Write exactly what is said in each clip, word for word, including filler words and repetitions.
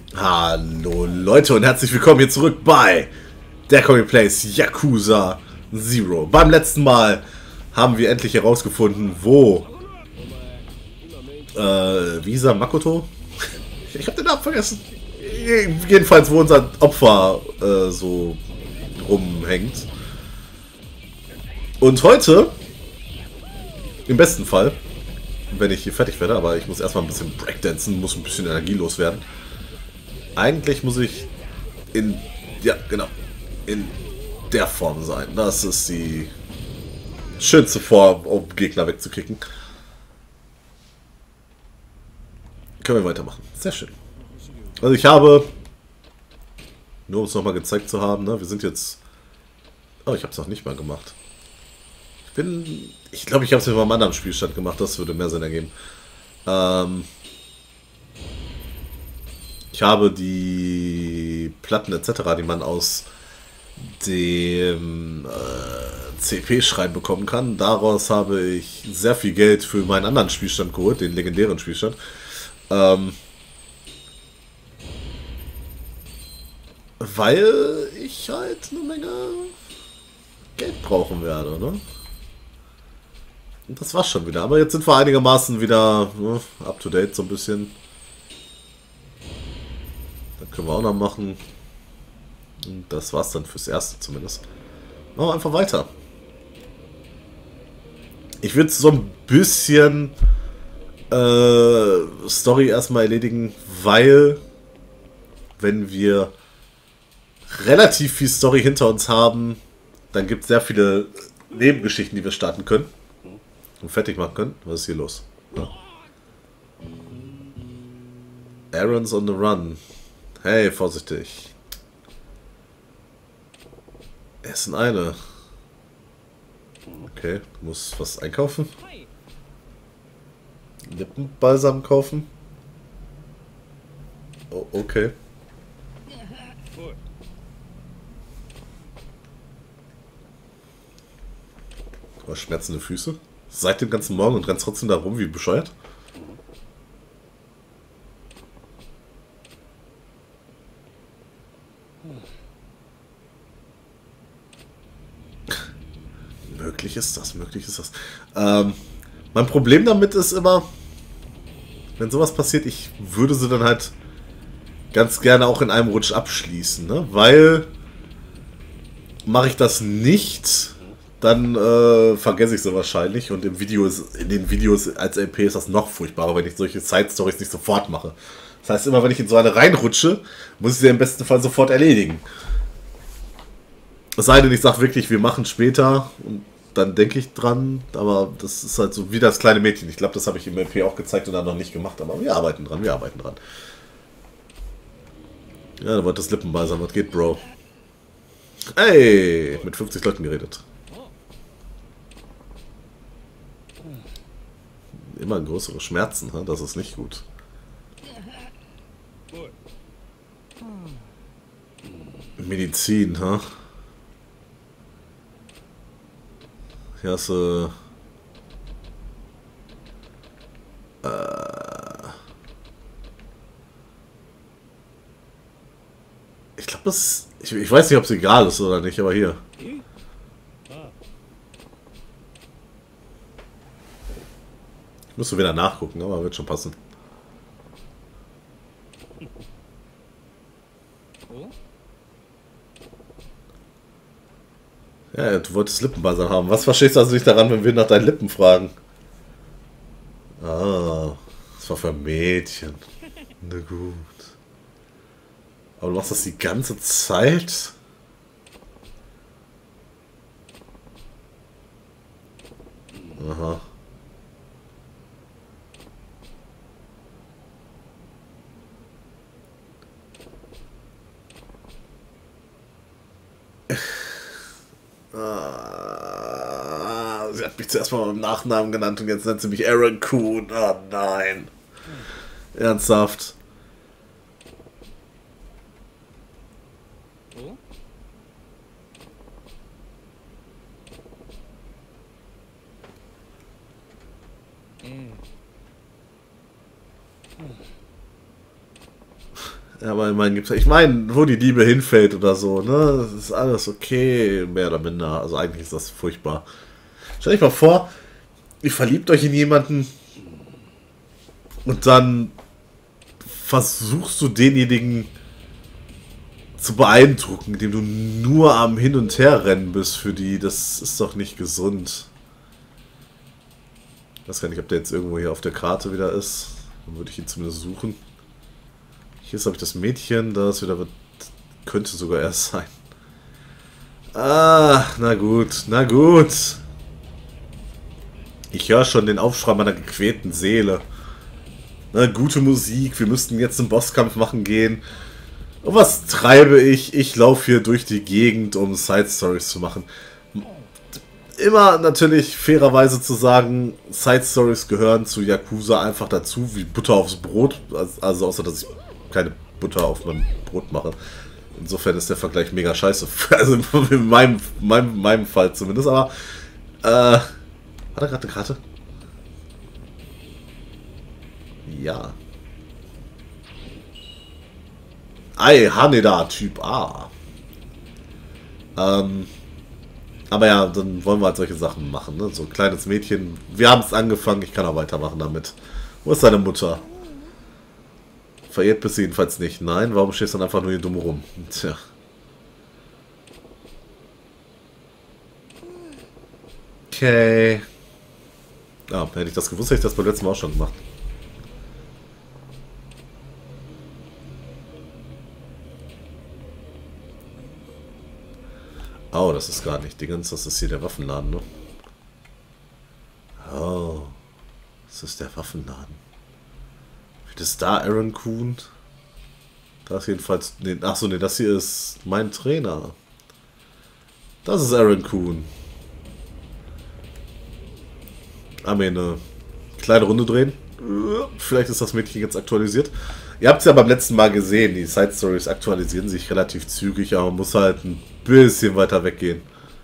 Hallo Leute und herzlich willkommen hier zurück bei der Comic Plays Yakuza Zero. Beim letzten Mal haben wir endlich herausgefunden, wo äh, Visa Makoto? Ich habe den Namen vergessen. Jedenfalls, wo unser Opfer äh, so rumhängt. Und heute, im besten Fall, wenn ich hier fertig werde, aber ich muss erstmal ein bisschen Breakdancen, muss ein bisschen energielos werden. Eigentlich muss ich in, ja genau, in der Form sein. Das ist die schönste Form, um Gegner wegzukicken. Können wir weitermachen. Sehr schön. Also ich habe, nur um es nochmal gezeigt zu haben, ne, wir sind jetzt, oh, ich habe es noch nicht mal gemacht. Ich bin, ich glaube, ich habe es mit meinem anderen Spielstand gemacht, das würde mehr Sinn ergeben. Ähm... Ich habe die Platten et cetera, die man aus dem äh, C P-Schrein bekommen kann. Daraus habe ich sehr viel Geld für meinen anderen Spielstand geholt, den legendären Spielstand. Ähm, weil ich halt eine Menge Geld brauchen werde, ne? Und das war's schon wieder. Aber jetzt sind wir einigermaßen wieder ne, up to date so ein bisschen. Das können wir auch noch machen. Und das war's dann fürs Erste zumindest. Machen wir einfach weiter. Ich würde so ein bisschen äh, Story erstmal erledigen, weil wenn wir relativ viel Story hinter uns haben, dann gibt es sehr viele Nebengeschichten, die wir starten können und fertig machen können. Was ist hier los? Ja. Aaron's on the run. Hey, vorsichtig. Essen eine. Okay, du musst was einkaufen. Lippenbalsam kaufen. Oh, okay. Du hast schmerzende Füße. Seit dem ganzen Morgen und rennst trotzdem da rum wie bescheuert. Möglich ist das, möglich ist das. Ähm, mein Problem damit ist immer, wenn sowas passiert, ich würde sie dann halt ganz gerne auch in einem Rutsch abschließen, ne? Weil mache ich das nicht, dann äh, vergesse ich sie wahrscheinlich und im Video ist, in den Videos als L P ist das noch furchtbarer, wenn ich solche Side-Stories nicht sofort mache. Das heißt, immer wenn ich in so eine reinrutsche, muss ich sie im besten Fall sofort erledigen. Es sei denn, ich sage wirklich, wir machen später und dann denke ich dran, aber das ist halt so wie das kleine Mädchen. Ich glaube, das habe ich im L P auch gezeigt und dann noch nicht gemacht, aber wir arbeiten dran, wir arbeiten dran. Ja, da wollte das Lippenbalsam, was geht, Bro? Ey, mit fünfzig Leuten geredet. Immer größere Schmerzen, das ist nicht gut. Medizin, ha? Hier hast du... Äh, ich glaube, das... Ich, ich weiß nicht, ob es egal ist oder nicht, aber hier. Ich müsste wieder nachgucken, aber wird schon passen. Ja, du wolltest Lippenbalsam haben. Was verstehst du also nicht daran, wenn wir nach deinen Lippen fragen? Ah, das war für ein Mädchen. Na gut. Aber du machst das die ganze Zeit? Aha. Ah, sie hat mich zuerst mal beim Nachnamen genannt und jetzt nennt sie mich Aaron Kuhn. Oh nein. Ernsthaft. Ja, aber immerhin gibt's, ich meine, wo die Liebe hinfällt oder so, ne? Das ist alles okay, mehr oder minder. Also eigentlich ist das furchtbar. Stell dich mal vor, ihr verliebt euch in jemanden und dann versuchst du denjenigen zu beeindrucken, indem du nur am Hin- und Herrennen bist für die. Das ist doch nicht gesund. Ich weiß gar nicht, ob der jetzt irgendwo hier auf der Karte wieder ist. Dann würde ich ihn zumindest suchen. Hier ist, glaube ich, das Mädchen. Da ist wieder... Könnte sogar erst sein. Ah, na gut, na gut. Ich höre schon den Aufschrei meiner gequälten Seele. Na, gute Musik, wir müssten jetzt einen Bosskampf machen gehen. Und was treibe ich? Ich laufe hier durch die Gegend, um Side-Stories zu machen. Immer natürlich fairerweise zu sagen, Side-Stories gehören zu Yakuza einfach dazu, wie Butter aufs Brot. Also außer, dass ich keine Butter auf mein Brot mache. Insofern ist der Vergleich mega scheiße. Also in meinem, meinem, meinem Fall zumindest. Aber, äh, hat er gerade eine Karte? Ja. Ei, Haneda, Typ A. Ähm, aber ja, dann wollen wir halt solche Sachen machen, ne? So ein kleines Mädchen. Wir haben es angefangen, ich kann auch weitermachen damit. Wo ist deine Mutter? Verehrt bist du jedenfalls nicht. Nein, warum stehst du dann einfach nur hier dumm rum? Tja. Okay. Ja, hätte ich das gewusst, hätte ich das beim letzten Mal auch schon gemacht. Oh, das ist gar nicht Dingens, das ist hier der Waffenladen, ne? Oh, das ist der Waffenladen. Wie ist da Aaron Kuhn? Da ist jedenfalls... Nee, achso, ne, das hier ist mein Trainer. Das ist Aaron Kuhn. Haben wir eine kleine Runde drehen. Vielleicht ist das Mädchen jetzt aktualisiert. Ihr habt es ja beim letzten Mal gesehen, die Side Stories aktualisieren sich relativ zügig, aber man muss halt ein bisschen weiter weggehen.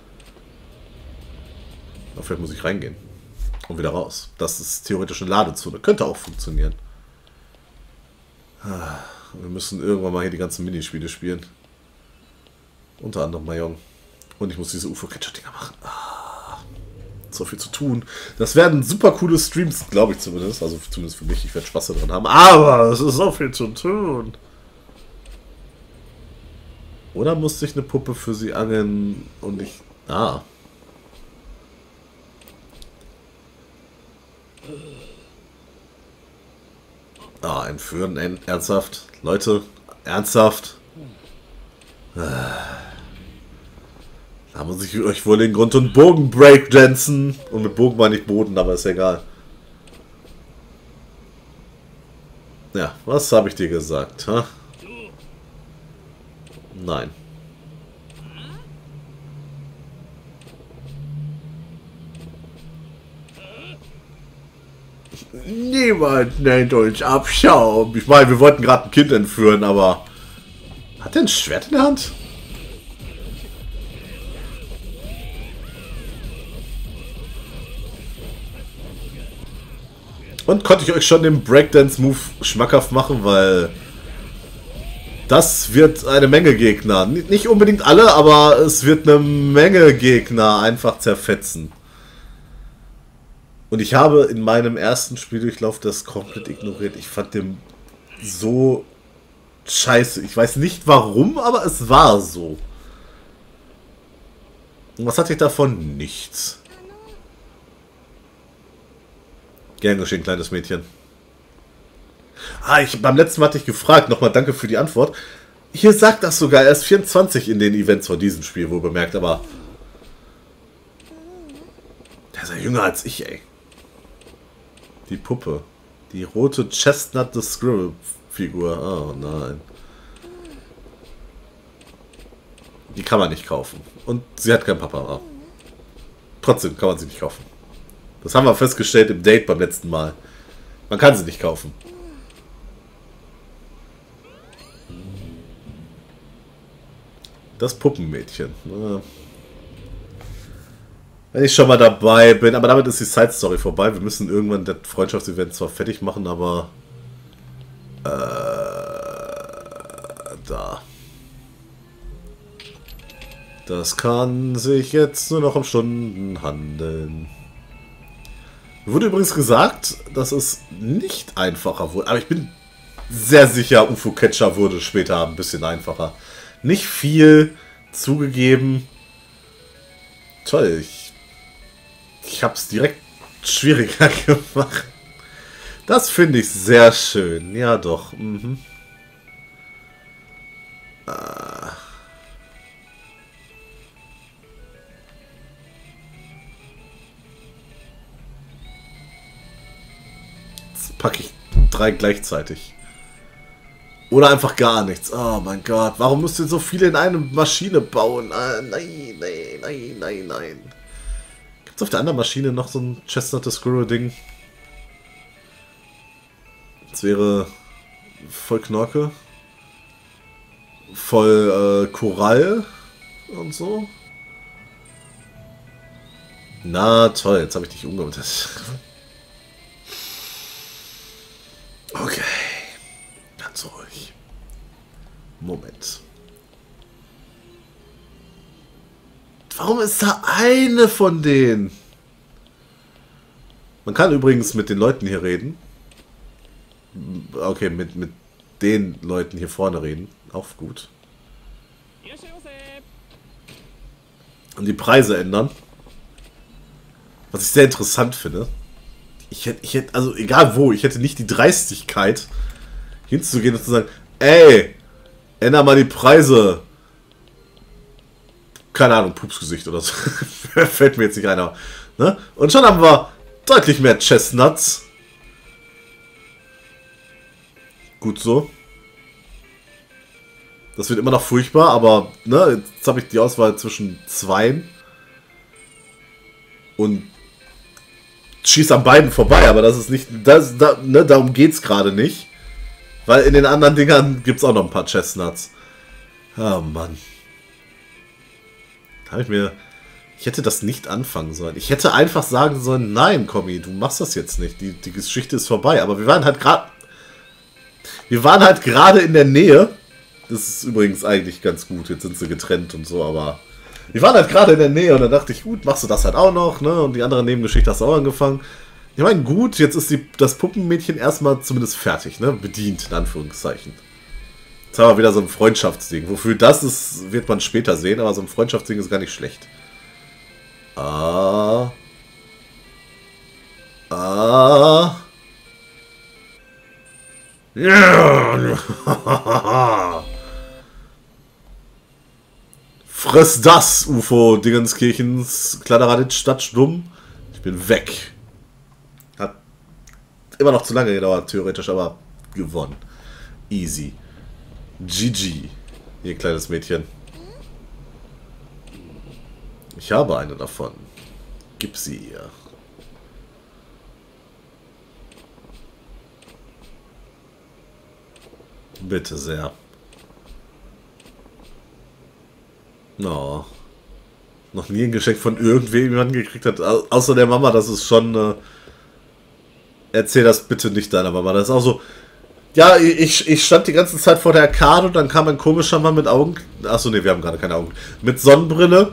Aber vielleicht muss ich reingehen. Und wieder raus. Das ist theoretisch eine Ladezone. Könnte auch funktionieren. Wir müssen irgendwann mal hier die ganzen Minispiele spielen. Unter anderem Mayong. Und ich muss diese U F O-Catcher-Dinger machen. Ah, so viel zu tun. Das werden super coole Streams, glaube ich zumindest. Also zumindest für mich. Ich werde Spaß daran haben. Aber es ist so viel zu tun. Oder musste ich eine Puppe für sie angeln und ich... Ah. Ah, entführen, ernsthaft. Leute, ernsthaft. Da muss ich euch wohl den Grund und Bogen breakdancen. Und mit Bogen meine ich Boden, aber ist egal. Ja, was habe ich dir gesagt, ha? Nein. Niemand nennt uns Abschaum. Ich meine, wir wollten gerade ein Kind entführen, aber... Hat der ein Schwert in der Hand? Und konnte ich euch schon den Breakdance-Move schmackhaft machen, weil... Das wird eine Menge Gegner. Nicht unbedingt alle, aber es wird eine Menge Gegner einfach zerfetzen. Und ich habe in meinem ersten Spieldurchlauf das komplett ignoriert. Ich fand den so scheiße. Ich weiß nicht warum, aber es war so. Und was hatte ich davon? Nichts. Gern geschehen, kleines Mädchen. Ah, ich, beim letzten Mal hatte ich gefragt. Nochmal danke für die Antwort. Hier sagt das sogar erst vierundzwanzig in den Events von diesem Spiel, wohl bemerkt, aber... Der ist ja jünger als ich, ey. Die Puppe. Die rote Chestnut the Scribble-Figur. Oh nein. Die kann man nicht kaufen. Und sie hat keinen Papa. Trotzdem kann man sie nicht kaufen. Das haben wir festgestellt im Date beim letzten Mal. Man kann sie nicht kaufen. Das Puppenmädchen. Wenn ich schon mal dabei bin. Aber damit ist die Side-Story vorbei. Wir müssen irgendwann das Freundschaftsevent zwar fertig machen, aber... Äh, Da. Das kann sich jetzt nur noch um Stunden handeln. Mir wurde übrigens gesagt, dass es nicht einfacher wurde. Aber ich bin sehr sicher, U F O-Catcher wurde später ein bisschen einfacher. Nicht viel, zugegeben. Toll, ich, ich habe es direkt schwieriger gemacht. Das finde ich sehr schön. Ja doch. Mhm. Ah. Jetzt packe ich drei gleichzeitig. Oder einfach gar nichts. Oh mein Gott, warum müsst ihr so viele in eine Maschine bauen? Ah, nein, nein, nein, nein, nein. Gibt es auf der anderen Maschine noch so ein Chestnut the Squirrel-Ding? Das wäre voll Knorke. Voll äh, Korall und so. Na toll, jetzt habe ich dich umgebracht. Okay. Ganz ruhig. Moment. Warum ist da eine von denen? Man kann übrigens mit den Leuten hier reden. Okay, mit, mit den Leuten hier vorne reden. Auch gut. Und die Preise ändern. Was ich sehr interessant finde. Ich hätte, ich hätte, also egal wo, ich hätte nicht die Dreistigkeit, hinzugehen und zu sagen, ey, änder mal die Preise. Keine Ahnung, Pupsgesicht oder so. Fällt mir jetzt nicht ein, aber, ne? Und schon haben wir deutlich mehr Chestnuts. Gut so. Das wird immer noch furchtbar, aber ne, jetzt habe ich die Auswahl zwischen zweien und schieße an beiden vorbei, aber das ist nicht, das, da, ne, darum geht's gerade nicht, weil in den anderen Dingern gibt es auch noch ein paar Chestnuts. Oh Mann. Habe ich mir, ich hätte das nicht anfangen sollen. Ich hätte einfach sagen sollen, nein, Kommi, du machst das jetzt nicht, die, die Geschichte ist vorbei, aber wir waren halt gerade, wir waren halt gerade in der Nähe. Das ist übrigens eigentlich ganz gut. Jetzt sind sie getrennt und so, aber wir waren halt gerade in der Nähe und dann dachte ich, gut, machst du das halt auch noch, ne? Und die andere Nebengeschichte hast du auch angefangen. Ich meine, gut, jetzt ist die, das Puppenmädchen erstmal zumindest fertig, ne? Bedient, in Anführungszeichen. Jetzt haben wir wieder so ein Freundschaftsding. Wofür das ist, wird man später sehen, aber so ein Freundschaftsding ist gar nicht schlecht. Ah. Ah. Ja. Friss das, U F O Dingenskirchens Kladderadatsch Stadt stumm. Ich bin weg. Hat immer noch zu lange gedauert, theoretisch, aber gewonnen. Easy. G G. Ihr kleines Mädchen. Ich habe eine davon. Gib sie ihr. Bitte sehr. No. Noch nie ein Geschenk von irgendwem gekriegt hat, au außer der Mama. Das ist schon... Äh Erzähl das bitte nicht deiner Mama. Das ist auch so... Ja, ich, ich stand die ganze Zeit vor der Arkade und dann kam ein komischer Mann mit Augen... Achso, nee, wir haben gerade keine Augen. Mit Sonnenbrille.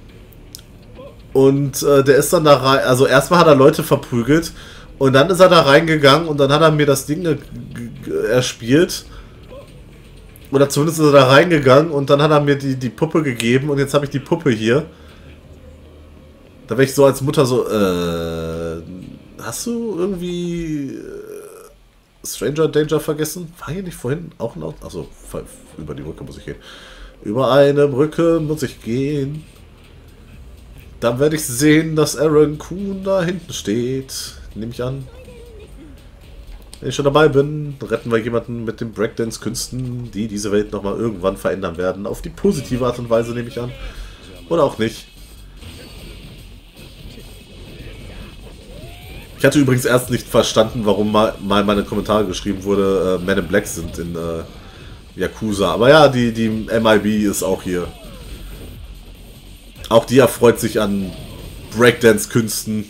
Und äh, der ist dann da rein... Also erstmal hat er Leute verprügelt. Und dann ist er da reingegangen und dann hat er mir das Ding erspielt. Oder zumindest ist er da reingegangen und dann hat er mir die, die Puppe gegeben und jetzt habe ich die Puppe hier. Da wäre ich so als Mutter so, äh, hast du irgendwie äh, Stranger Danger vergessen? War hier nicht vorhin auch ein Auto? Achso, über die Brücke muss ich gehen. Über eine Brücke muss ich gehen. Dann werde ich sehen, dass Aaron Kuhn da hinten steht. Nehme ich an. Wenn ich schon dabei bin, retten wir jemanden mit den Breakdance-Künsten, die diese Welt nochmal irgendwann verändern werden. Auf die positive Art und Weise, nehme ich an. Oder auch nicht. Ich hatte übrigens erst nicht verstanden, warum mal meine Kommentare geschrieben wurde, äh, Men in Black sind in äh, Yakuza. Aber ja, die, die M I B ist auch hier. Auch die erfreut sich an Breakdance-Künsten.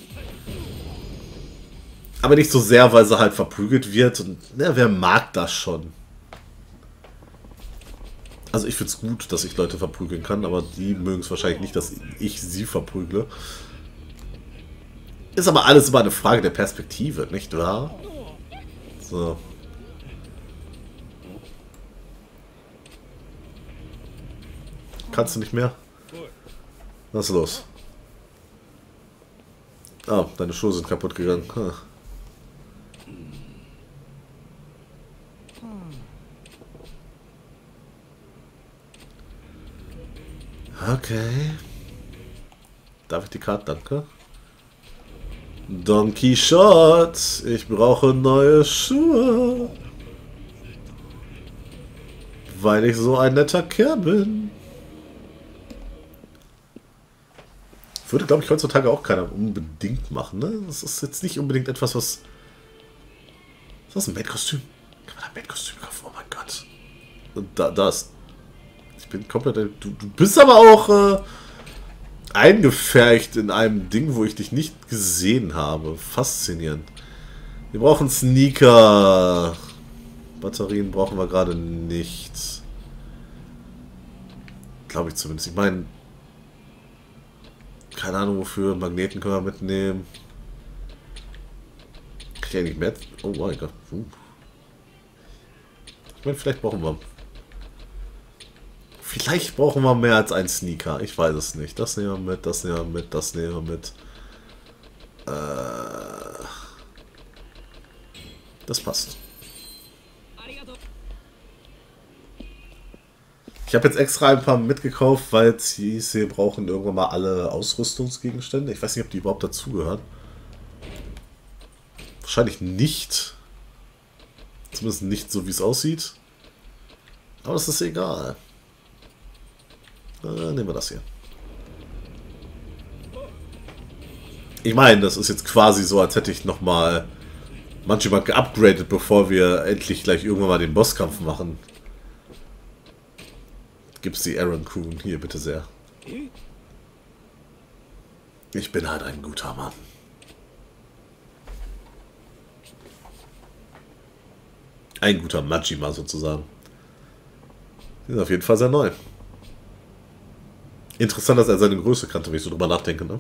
Aber nicht so sehr, weil sie halt verprügelt wird. Und ja, wer mag das schon? Also ich finde es gut, dass ich Leute verprügeln kann, aber die mögen es wahrscheinlich nicht, dass ich sie verprügle. Ist aber alles immer eine Frage der Perspektive, nicht wahr? So. Kannst du nicht mehr? Was ist los? Ah, deine Schuhe sind kaputt gegangen. Hm. Okay. Darf ich die Karte? Danke. Don Quixote, ich brauche neue Schuhe. Weil ich so ein netter Kerl bin. Würde, glaube ich, heutzutage auch keiner unbedingt machen, ne? Das ist jetzt nicht unbedingt etwas, was... Ist das ein Mate-Kostüm? Kann man ein Mate-Kostüm kaufen? Oh mein Gott. Und da, da ist... Ich bin komplett... Du, du bist aber auch äh, eingefärcht in einem Ding, wo ich dich nicht gesehen habe. Faszinierend. Wir brauchen Sneaker. Batterien brauchen wir gerade nicht. Glaube ich zumindest. Ich meine... Keine Ahnung wofür. Magneten können wir mitnehmen. Krieg ich eigentlich mehr? Oh mein Gott. Uh. Ich meine, vielleicht brauchen wir... Vielleicht brauchen wir mehr als einen Sneaker. Ich weiß es nicht. Das nehmen wir mit, das nehmen wir mit, das nehmen wir mit. Äh, das passt. Ich habe jetzt extra ein paar mitgekauft, weil es hieß, wir brauchen irgendwann mal alle Ausrüstungsgegenstände. Ich weiß nicht, ob die überhaupt dazugehören. Wahrscheinlich nicht. Zumindest nicht so, wie es aussieht. Aber es ist egal. Äh, nehmen wir das hier. Ich meine, das ist jetzt quasi so, als hätte ich nochmal manchmal geupgradet, bevor wir endlich gleich irgendwann mal den Bosskampf machen. Gibt's die Aaron Kuhn. Hier, bitte sehr. Ich bin halt ein guter Mann. Ein guter Majima sozusagen. Die ist auf jeden Fall sehr neu. Interessant, dass er seine Größe kannte, wenn ich so drüber nachdenke, ne?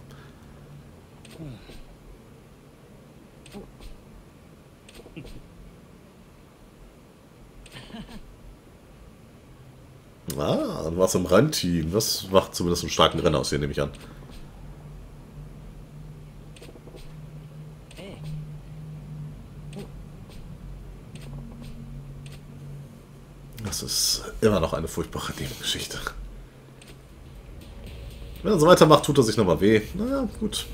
Ah, du warst im Rennteam. Das macht zumindest einen starken Renner aus hier, nehme ich an. Das ist immer noch eine furchtbare Nebengeschichte. Wenn er so weitermacht, tut er sich nochmal weh. Naja, gut.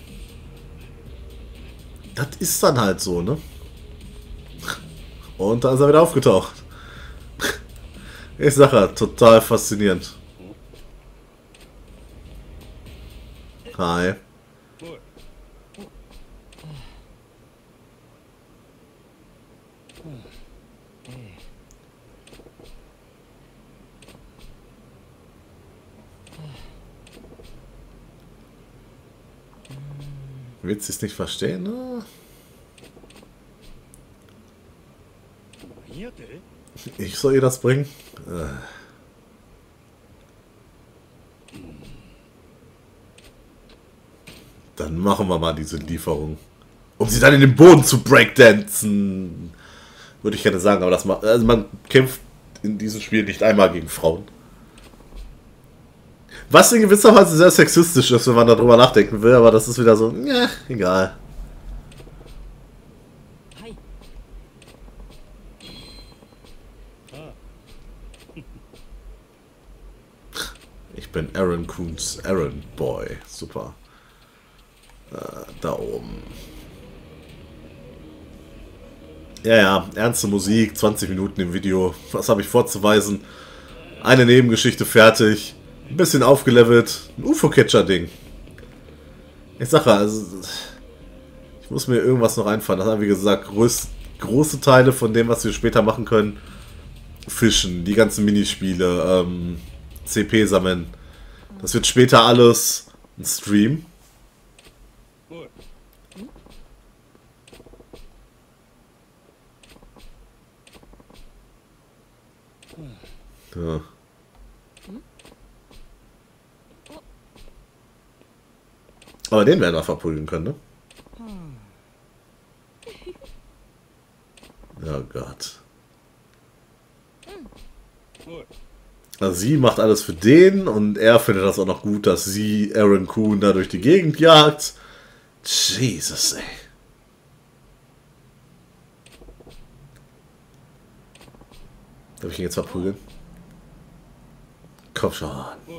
Das ist dann halt so, ne? Und da ist er wieder aufgetaucht. Ich sag ja, total faszinierend. Hi. Willst du es nicht verstehen, ne? Ich soll ihr das bringen? Äh. Dann machen wir mal diese Lieferung. Um sie dann in den Boden zu breakdancen. Würde ich gerne sagen, aber das macht. Also man kämpft in diesem Spiel nicht einmal gegen Frauen. Was in gewisser Weise sehr sexistisch ist, wenn man darüber nachdenken will, aber das ist wieder so, ja, egal. Ich bin Aaron Kuhns Aaron Boy. Super. Äh, da oben. Ja, ja, ernste Musik, zwanzig Minuten im Video. Was habe ich vorzuweisen? Eine Nebengeschichte fertig. Ein bisschen aufgelevelt. Ein U F O-Catcher-Ding. Ich sage ja, also, ich muss mir irgendwas noch einfallen. Das haben, wie gesagt, groß, große Teile von dem, was wir später machen können. Fischen, die ganzen Minispiele, ähm, C P sammeln. Das wird später alles ein Stream. Ja. Aber den werden wir verprügeln können, ne? Oh Gott. Also sie macht alles für den und er findet das auch noch gut, dass sie Aaron Kuhn da durch die Gegend jagt. Jesus, ey. Darf ich ihn jetzt verprügeln? Komm schon.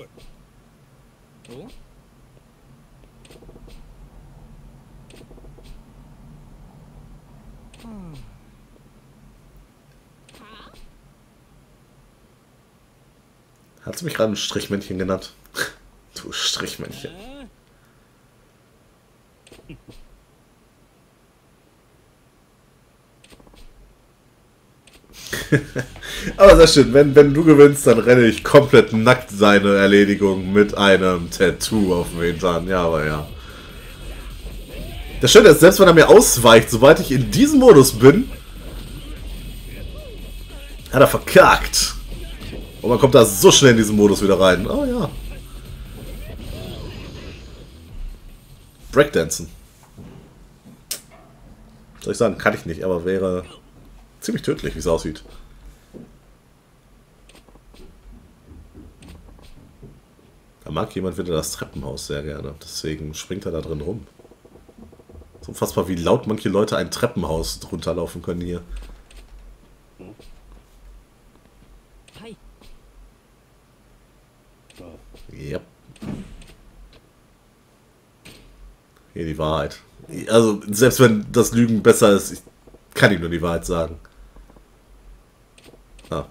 Hat sie mich gerade ein Strichmännchen genannt? Du Strichmännchen. Aber sehr schön, wenn, wenn du gewinnst, dann renne ich komplett nackt seine Erledigung mit einem Tattoo auf dem Hintern. Ja, aber ja. Das Schöne ist, selbst wenn er mir ausweicht, sobald ich in diesem Modus bin, hat er verkackt. Und man kommt da so schnell in diesen Modus wieder rein. Oh ja. Breakdancen. Soll ich sagen, kann ich nicht, aber wäre ziemlich tödlich, wie es aussieht. Da mag jemand wieder das Treppenhaus sehr gerne. Deswegen springt er da drin rum. So unfassbar, wie laut manche Leute ein Treppenhaus runterlaufen können hier. Yep. Hier die Wahrheit. Also, selbst wenn das Lügen besser ist, ich kann ihm nur die Wahrheit sagen. Ah.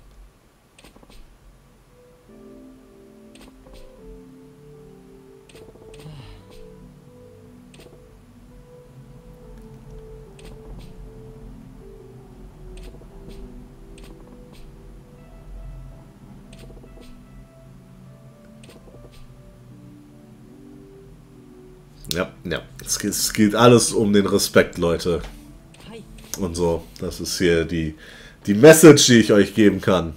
Ja, ja. Es, es geht alles um den Respekt, Leute. Und so. Das ist hier die, die Message, die ich euch geben kann.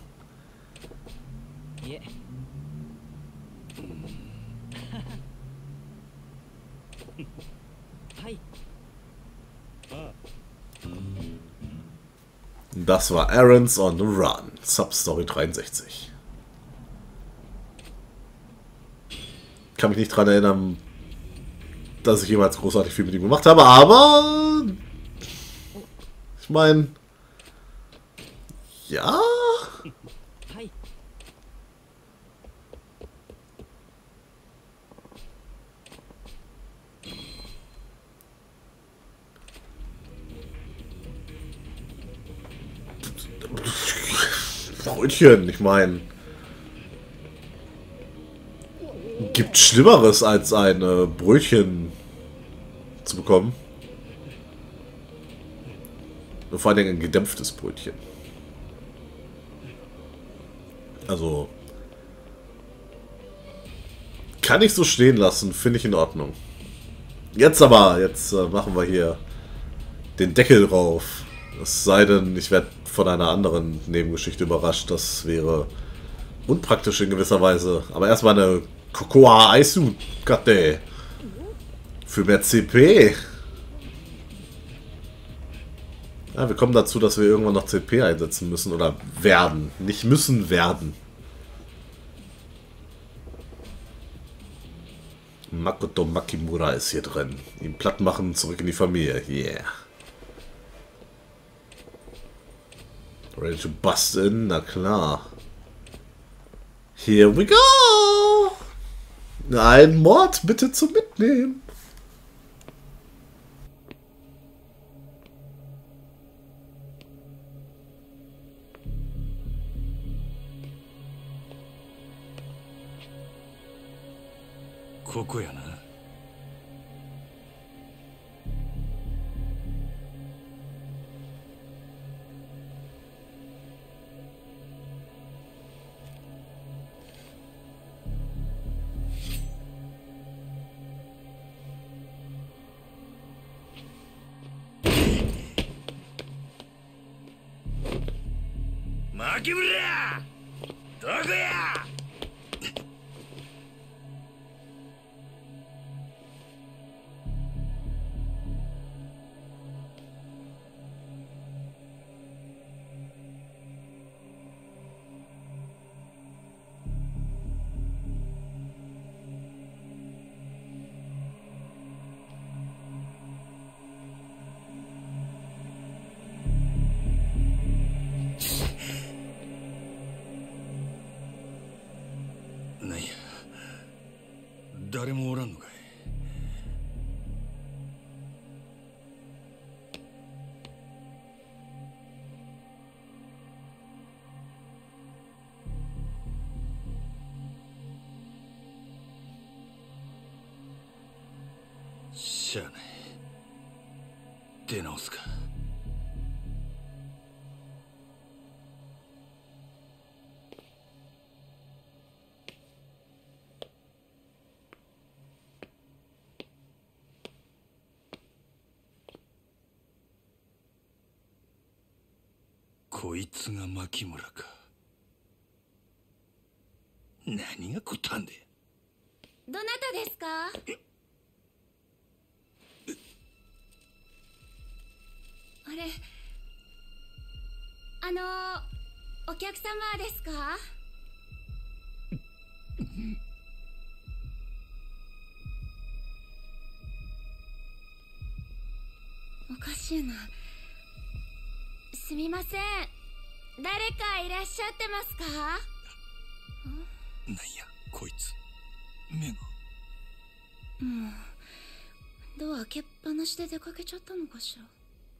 Das war Aaron's on the Run. Substory dreiundsechzig. Kann mich nicht daran erinnern, dass ich jemals großartig viel mit ihm gemacht habe, aber ich meine, ja. Brötchen, ich meine, gibt Schlimmeres als ein äh, Brötchen zu bekommen. Und vor allem ein gedämpftes Brötchen. Also kann ich so stehen lassen, finde ich in Ordnung. Jetzt aber, jetzt äh, machen wir hier den Deckel drauf. Es sei denn, ich werde von einer anderen Nebengeschichte überrascht. Das wäre unpraktisch in gewisser Weise. Aber erstmal eine Cocoa Aisu Karte. Für mehr C P. Ja, wir kommen dazu, dass wir irgendwann noch C P einsetzen müssen. Oder werden. Nicht müssen, werden. Makoto Makimura ist hier drin. Ihn platt machen, zurück in die Familie. Yeah. Ready to bust in? Na klar. Here we go! Ein Mord bitte zum Mitnehmen. Koko ja na. Makimura! Doko ya! 誰もおらんのかい。しゃあない。出直すか。こいつが牧村か。何がことあんで。 どなたですか？あれ、あのお客様ですか？おかしいな。すみません。誰かいらっしゃってますか？ なんやこいつ、目が。 もうドア開けっぱなしで出かけちゃったのかしら。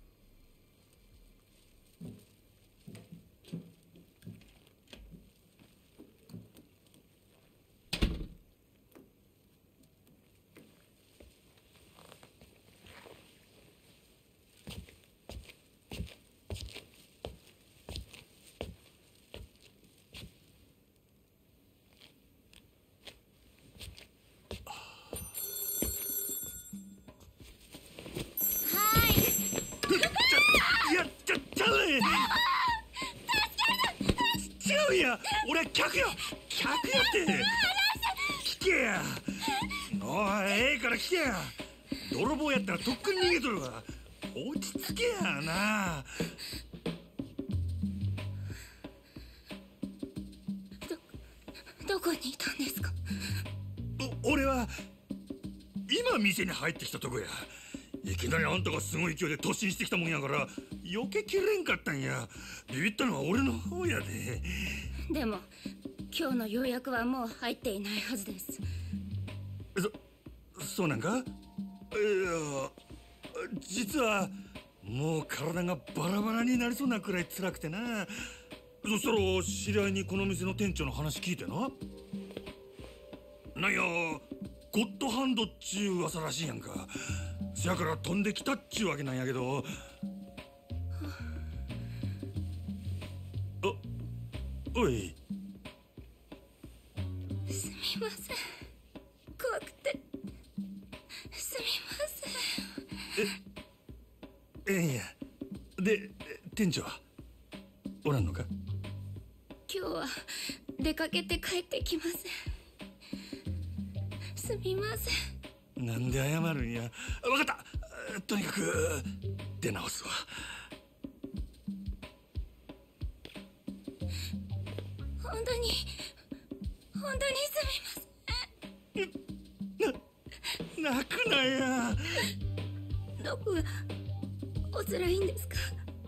俺客や客やって聞けや。おい、ええから聞けや。泥棒やったらとっくに逃げとるわ。落ち着けやな。 どどこにいたんですか？ お俺は今店に入ってきたとこや。いきなりあんたがすごい勢いで突進してきたもんやから避けきれんかったんや。ビビったのは俺の方やで。 でも今日の予約はもう入っていないはずです。 そ、そうなんか？いや、実はもう体がバラバラになりそうなくらい辛くてな。そしたら知り合いにこの店の店長の話聞いてな。なんやゴッドハンドっちゅう噂らしいやんか。せやから飛んできたっちゅうわけなんやけど。あ、おい。 すみません。怖くて。すみません。 え、ええんや。で、店長はおらんのか？ 今日は出かけて帰ってきません。すみません。なんで謝るんや。わかった。とにかく出直すわ。 本当に本当にすみません。な、泣くなや。 どこがお辛いんですか？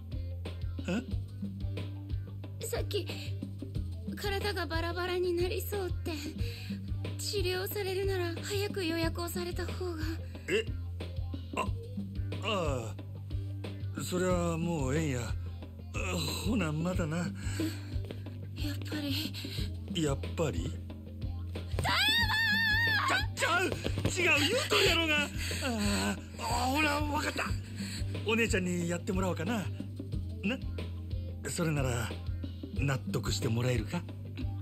え？ さっき体がバラバラになりそうって治療されるなら早く予約をされた方が。 え？あ、ああ、それはもうええんや。ほなまだな。 やっぱりやっぱりちゃ、ちゃう違う言うとるやろが。ああ、ほら分かった。お姉ちゃんにやってもらおうかな。な、それなら納得してもらえるか？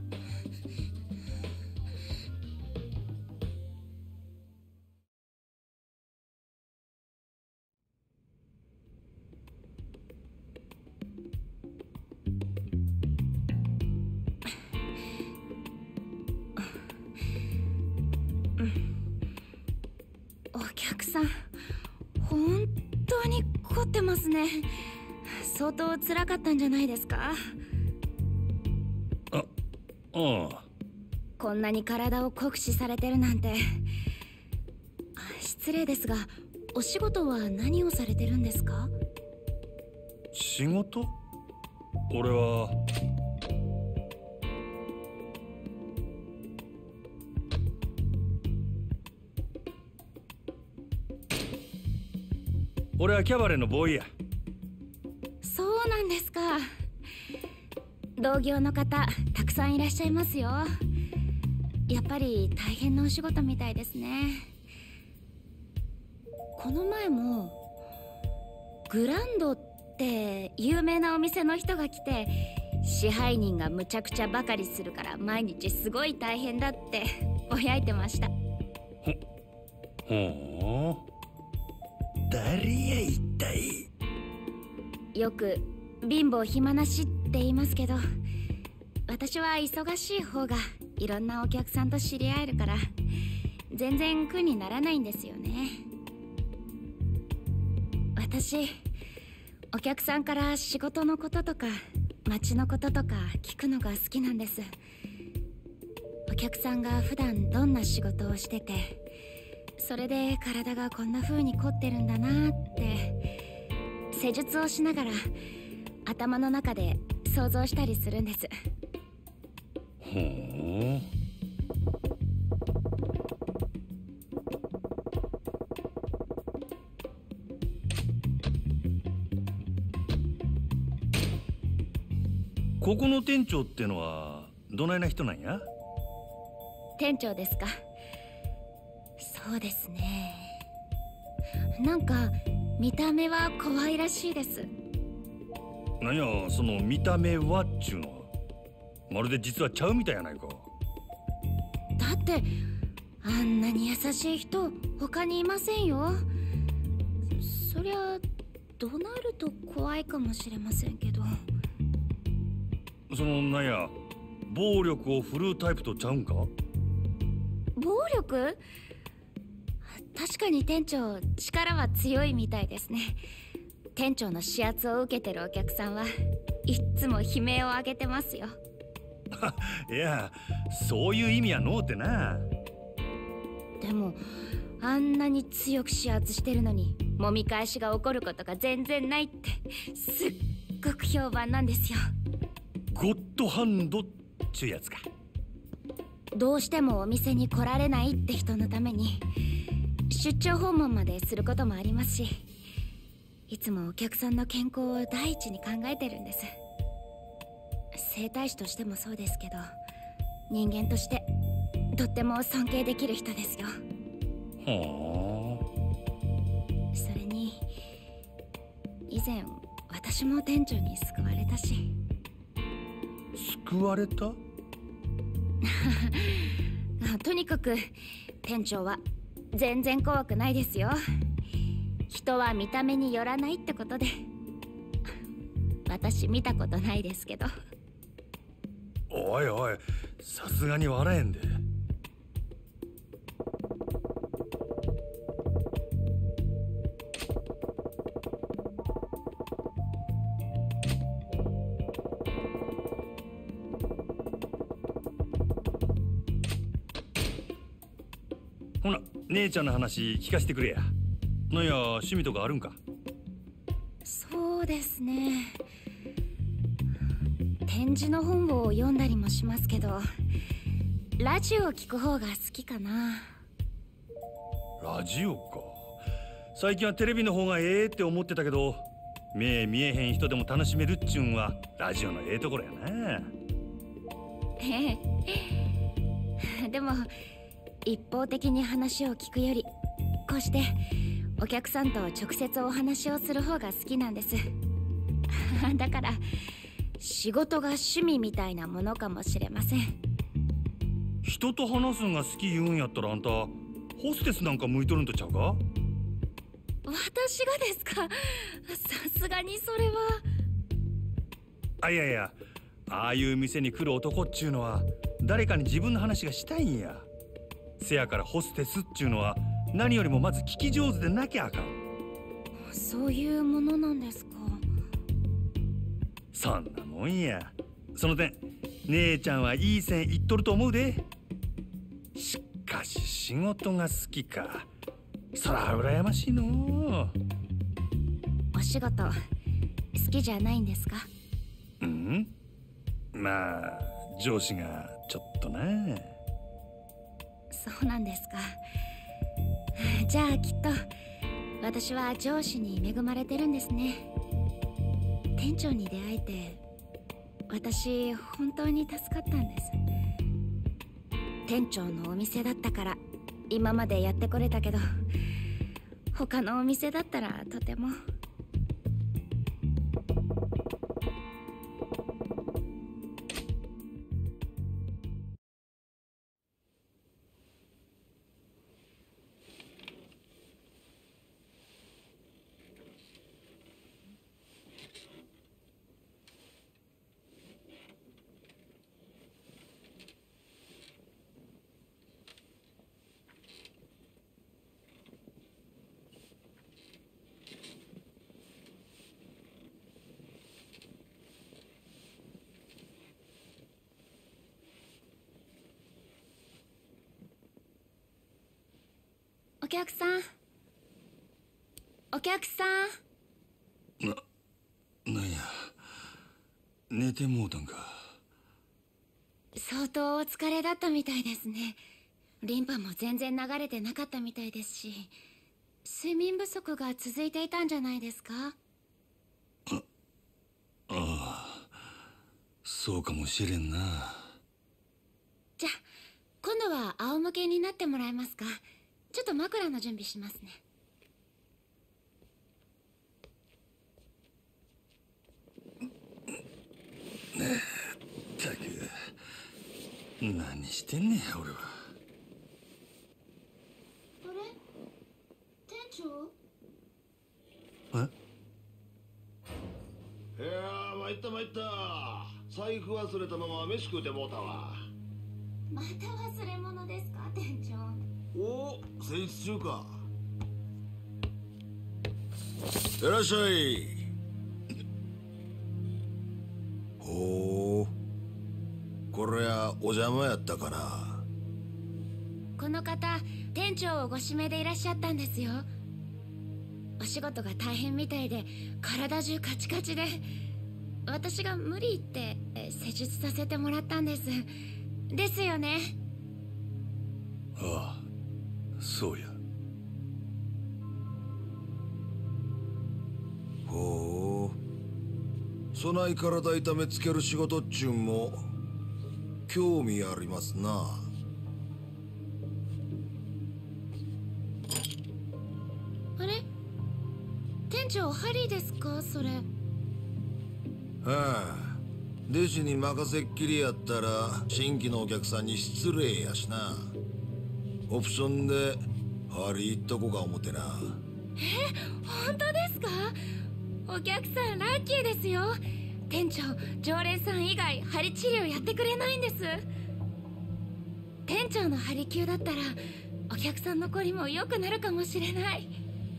お客さん本当に凝ってますね。相当辛かったんじゃないですか？ あ、ああ。 こんなに体を酷使されてるなんて。失礼ですがお仕事は何をされてるんですか？ 仕事？俺は俺はキャバレーのボーイや。 そうなんですか。同業の方たくさんいらっしゃいますよ。やっぱり大変なお仕事みたいですね。この前もグランドって有名なお店の人が来て、支配人がむちゃくちゃばかりするから毎日すごい大変だってぼやいてました。 ほほう、誰や一体。 よく貧乏暇なしって言いますけど、私は忙しい方がいろんなお客さんと知り合えるから全然苦にならないんですよね。私、お客さんから仕事のこととか街のこととか聞くのが好きなんです。お客さんが普段どんな仕事をしてて、それで体がこんな風に凝ってるんだなって施術をしながら頭の中で想像したりするんです。 ほう。ここの店長ってのはどないな人なんや？ 店長ですか。そうですね、なんか見た目は可愛らしいです。 なんやその見た目はっちゅうのは、まるで実はちゃうみたいやないか。 だってあんなに優しい人他にいませんよ。そりゃ怒鳴ると怖いかもしれませんけど。 そのなんや暴力を振るうタイプとちゃうんか？ 暴力？確かに店長力は強いみたいですね。店長の指圧を受けてるお客さんはいっつも悲鳴を上げてますよ。 いや、そういう意味やのうてな。 でもあんなに強く指圧してるのに揉み返しが起こることが全然ないってすっごく評判なんですよ。 ゴッドハンドっちゅうやつか。 どうしてもお店に来られないって人のために出張訪問まですることもありますし、いつもお客さんの健康を第一に考えてるんです。整体師としてもそうですけど、人間としてとっても尊敬できる人ですよ。 はあ。それに以前私も店長に救われたし。 救われた？ とにかく店長は全然怖くないですよ。人は見た目によらないってことで。私見たことないですけど。 おいおい、さすがに笑えんで。ほな、姉ちゃんの話聞かせてくれや。なんや趣味とかあるんか？ そうですね、展示の本を読んだりもしますけど、ラジオを聞く方が好きかな。 ラジオか。最近はテレビの方がええって思ってたけど、目見えへん人でも楽しめるっちゅうんはラジオのええところやな。 ええでも一方的に話を聞くより、こうしてお客さんと直接お話をする方が好きなんです。だから仕事が趣味みたいなものかもしれません。 人と話すんが好き言うんやったら、あんたホステスなんか向いとるんとちゃうか？ 私がですか？さすがにそれは。 あ、いやいや、ああいう店に来る男っちゅうのは誰かに自分の話がしたいんや。せやからホステスっちゅうのは何よりもまず聞き上手でなきゃあかん。 そういうものなんですか？ そんなもんや。その点姉ちゃんはいい線いっとると思うで。しかし仕事が好きか、そら羨ましいの。 お仕事好きじゃないんですか？ うん、まあ上司がちょっとな。 そうなんですか。じゃあきっと私は上司に恵まれてるんですね。店長に出会えて私本当に助かったんです。店長のお店だったから今までやってこれたけど、他のお店だったらとても。お客さん、お客さん。 な、なんや、寝てもうたんか。 相当お疲れだったみたいですね。リンパも全然流れてなかったみたいですし、睡眠不足が続いていたんじゃないですか？ あ、ああ、そうかもしれんな。 じゃあ今度は仰向けになってもらえますか？ちょっと枕の準備しますね。 ったく何してんねん俺は。 あれ？店長？ え？ いやー参った参った。財布忘れたまま飯食うてもうたわ。 また忘れ物ですか店長？ おお、戦時中か。いらっしゃい。ほう、これはお邪魔やったかな。 この方店長をご指名でいらっしゃったんですよ。お仕事が大変みたいで体中カチカチで、私が無理言って施術させてもらったんです。ですよね？ ああ、そうや。 ほう、そない体痛めつける仕事っちゅうんも興味ありますな。 あれ？店長針ですかそれ？ はあ、弟子に任せっきりやったら新規のお客さんに失礼やしな。オプションで針いっとこか思ってな。 え、本当ですか？お客さんラッキーですよ。店長、常連さん以外針治療やってくれないんです。店長の針灸だったらお客さんのこりも良くなるかもしれない。ん？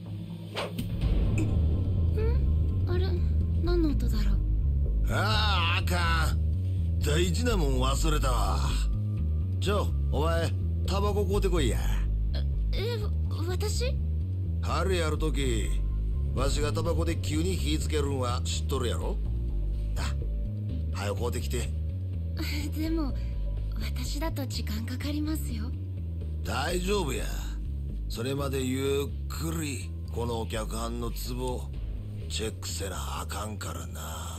あれ、何の音だろう。 ああ、あかん。大事なもん忘れたわ。ちょ、お前タバコ買うてこいや。 え、私？ 針やるときわしがタバコで急に火つけるんは知っとるやろ。あ、はよ買うてきて。 でも私だと時間かかりますよ。 大丈夫や。それまでゆっくりこのお客はんのツボチェックせなあかんからな。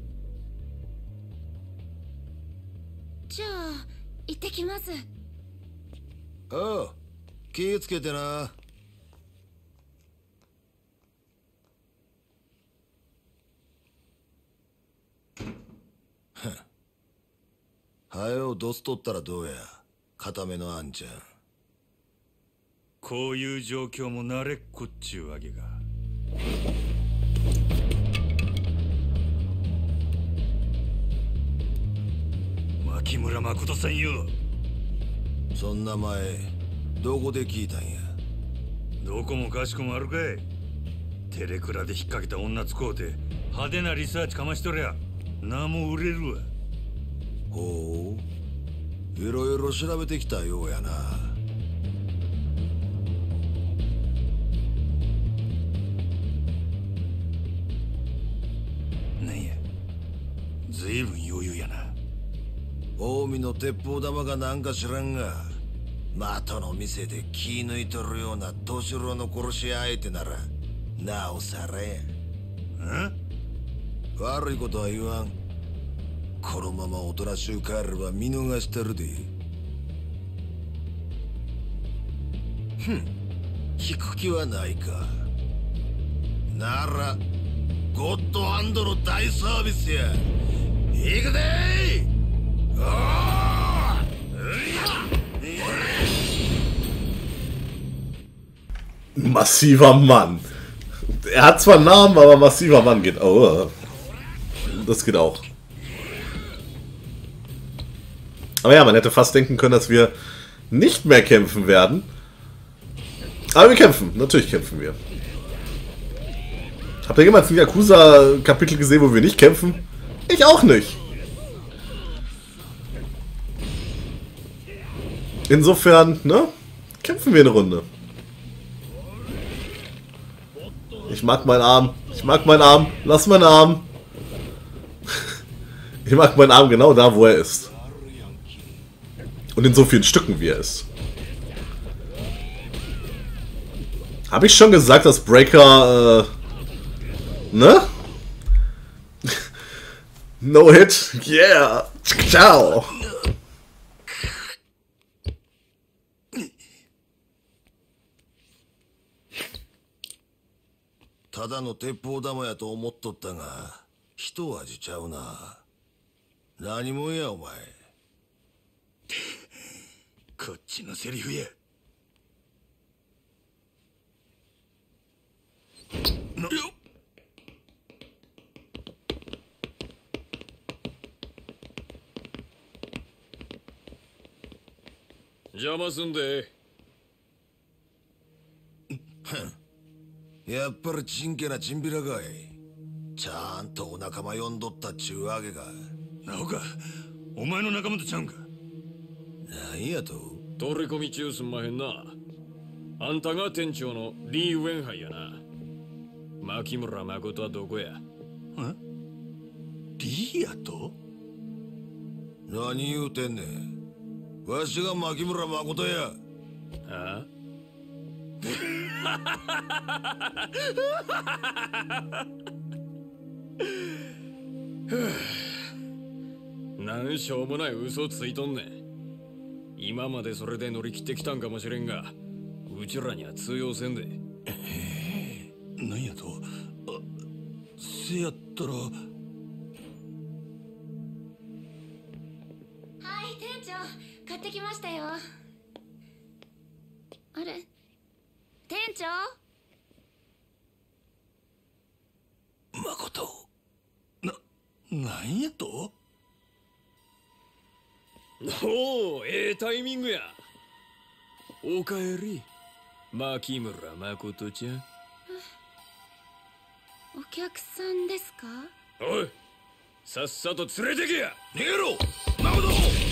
じゃあ行ってきます。 おう、気ぃつけてな。はよドス取ったらどうや、固めのあんちゃん。 こういう状況も慣れっこっちゅうわけか。牧村誠さんよ。 そんな前どこで聞いたんや。 どこもかしこもあるかい。テレクラで引っ掛けた女使うて派手なリサーチかましとりゃ名も売れるわ。 ほう、いろいろ調べてきたようやな。 なんや、ずいぶん余裕やな。 近江の鉄砲玉がなんか知らんが、的の店で気抜いとるような年寄りの殺し屋相手ならなおさらや。 え？ 悪いことは言わん。このままおとなしゅう帰れば見逃してるで。ふん、引く気はないか。ならゴッドハンドの大サービスや。行くでー。おー、 Massiver Mann. Er hat zwar einen Namen, aber massiver Mann geht. Oh, das geht auch. Aber ja, man hätte fast denken können, dass wir nicht mehr kämpfen werden. Aber wir kämpfen. Natürlich kämpfen wir. Habt ihr jemals ein Yakuza-Kapitel gesehen, wo wir nicht kämpfen? Ich auch nicht. Insofern, ne? Kämpfen wir eine Runde. Ich mag meinen Arm. Ich mag meinen Arm. Lass meinen Arm. Ich mag meinen Arm genau da, wo er ist. Und in so vielen Stücken, wie er ist. Habe ich schon gesagt, dass Breaker, äh, ne? No hit. Yeah. Ciao. ただの鉄砲玉やと思っとったが、一味ちゃうな。何もんやお前。 こっちのセリフや。なよっ。 邪魔すんで。 やっぱりちんけなチンピラかい。ちゃんとお仲間呼んどったっちゅうわけか。 なおか、お前の仲間とちゃうんか。 なんやと。 取り込み中すんまへんな。あんたが店長のリー・ウェンハイやな。牧村誠はどこや。 え？リーやと？ 何言うてんねん。わしが牧村誠や。 ああなんしょうもない嘘ついとんねん。今までそれで乗り切ってきたんかもしれんが、うちらには通用せんで。 ええ、なんやと。あ、せやったら。はい、 店長、買ってきましたよ。あれ、店長？ 誠、な、なんやと？ おお、ええタイミングや。おかえり、牧村誠ちゃん。 お客さんですか？ おい、さっさと連れてけや。 逃げろ、誠。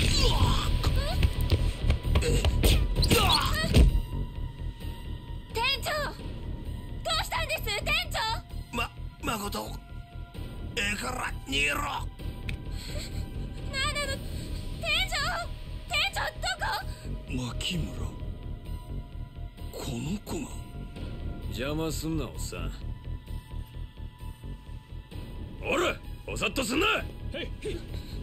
店長、どうしたんです店長？ ま、誠、ええから逃げろ。 なんなの店長、店長どこ？ 牧村、この子が。 邪魔すんなおっさん。おら、おさっとすんな。へいへい。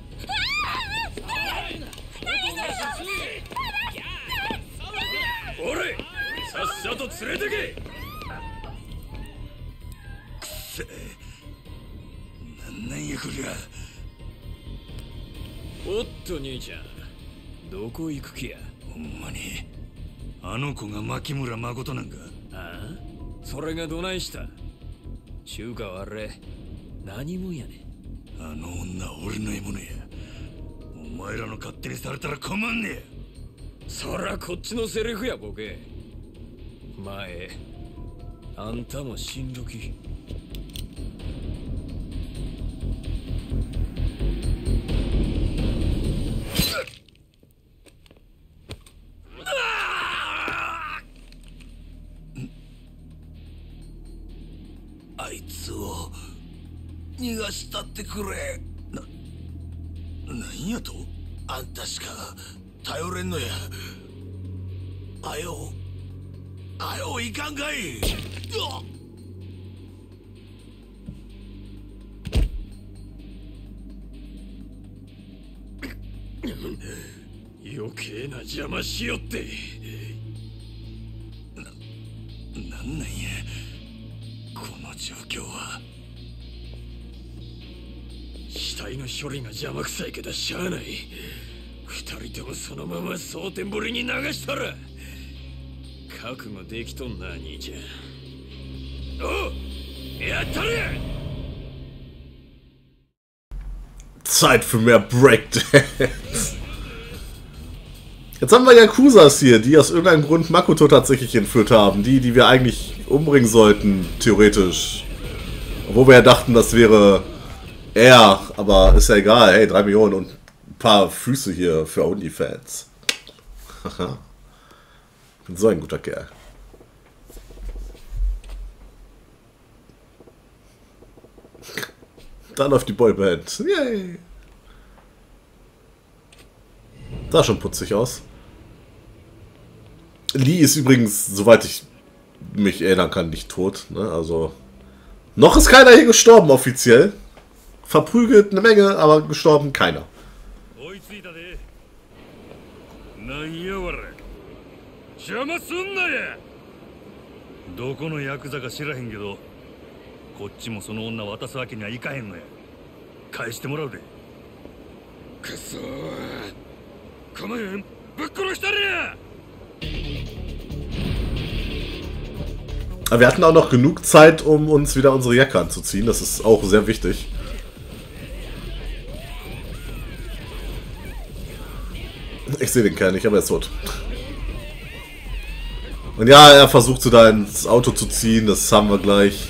おれ、さっさと連れてけ。 くせえ、なんなんやこりゃ。 おっと兄ちゃん、どこ行く気や。 ほんまにあの子が牧村誠なんか。 ああ、それがどないした。中華はあれ何もんやねん。あの女は俺の獲物や。お前らの勝手にされたら困んねえ。 そらこっちのセリフやボケ。前あんたも死んどき。 あいつを逃がしたってくれ。 な、なんやと？ あんたしか頼れんのや。あよ、あよいかんかい。 余計な邪魔しよって。 な、なんなんやこの状況は。 死体の処理が邪魔くさいけどしゃあない。二人ともそのまま蒼天堀に流したら。覚悟できとんな兄ちゃん。おう、やったれ。 Zeit für mehr Breakdance. Jetzt haben wir Yakuzas hier, die aus irgendeinem Grund Makoto tatsächlich entführt haben. Die, die wir eigentlich umbringen sollten, theoretisch. Obwohl wir ja dachten, das wäre er, aber ist ja egal. Hey, drei Millionen und ein paar Füße hier für OnlyFans. Haha. Ich bin so ein guter Kerl. Da läuft die Boyband. Yay! Sah schon putzig aus. Lee ist übrigens, soweit ich mich erinnern kann, nicht tot. Ne? Also noch ist keiner hier gestorben offiziell. Verprügelt eine Menge, aber gestorben keiner. 邪魔すんなや。どこのヤクザか知らへんけど、こっちもその女渡すわけにはいかへんのや。返してもらうで。くそー。構えん、ぶっ殺したれや。 Aber wir hatten auch noch genug Zeit, um uns wieder unsere Jacke anzuziehen. Das ist auch sehr wichtig. Ich sehe den Kerl nicht, aber er ist tot. Und ja, er versucht so da ins Auto zu ziehen, das haben wir gleich.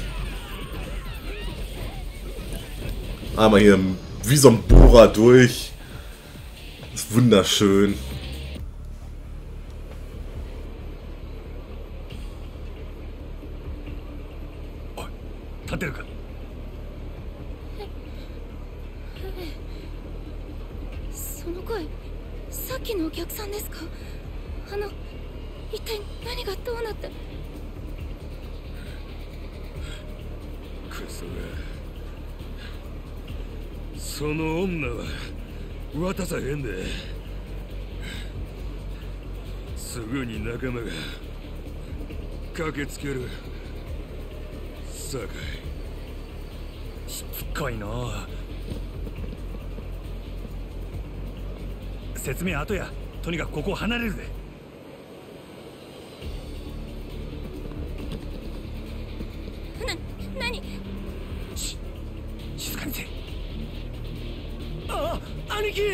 Einmal hier wie so ein Bohrer durch. Das ist wunderschön. Oh, 立てるか。 その声、さっきのお客さんですか？あの、一体何がどうなって。 クソが。その女は渡さへんで。すぐに仲間が駆けつける。さかい。しつこいな。説明後や。とにかくここを離れるで。 な、何？ し、静かにせ。ああ、兄貴。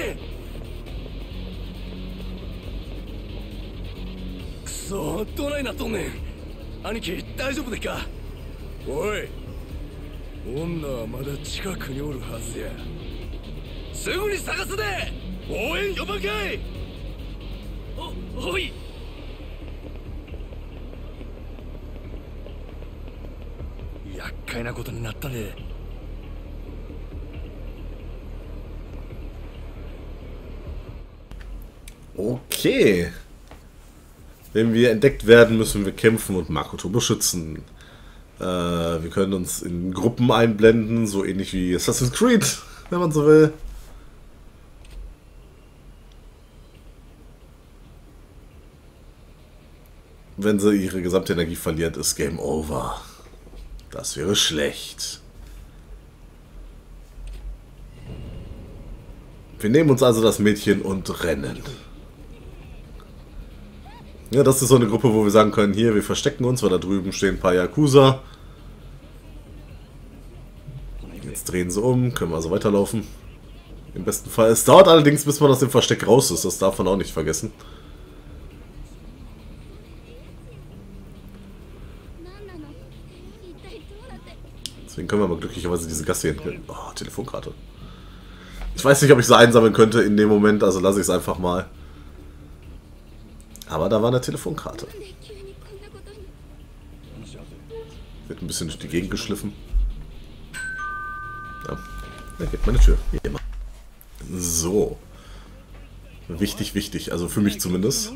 くそ、どないなっとんねん。兄貴、大丈夫でっか。おい、女はまだ近くにおるはずや。すぐに探すで。応援呼ばんかい。お、おい。 厄介なことになったね。 Okay. Wenn wir entdeckt werden, müssen wir kämpfen und Makoto beschützen. Äh, wir können uns in Gruppen einblenden, so ähnlich wie Assassin's Creed, wenn man so will. Wenn sie ihre gesamte Energie verliert, ist Game Over. Das wäre schlecht. Wir nehmen uns also das Mädchen und rennen. Ja, das ist so eine Gruppe, wo wir sagen können, hier, wir verstecken uns, weil da drüben stehen ein paar Yakuza. Jetzt drehen sie um, können wir also weiterlaufen. Im besten Fall. Es dauert allerdings, bis man aus dem Versteck raus ist, das darf man auch nicht vergessen. Deswegen können wir aber glücklicherweise diese Gasse hier... Oh, Telefonkarte. Ich weiß nicht, ob ich sie einsammeln könnte in dem Moment, also lasse ich es einfach mal. Aber da war eine Telefonkarte. Wird ein bisschen durch die Gegend geschliffen. Ja, da geht meine Tür. Wie immer. So. Wichtig, wichtig. Also für mich zumindest.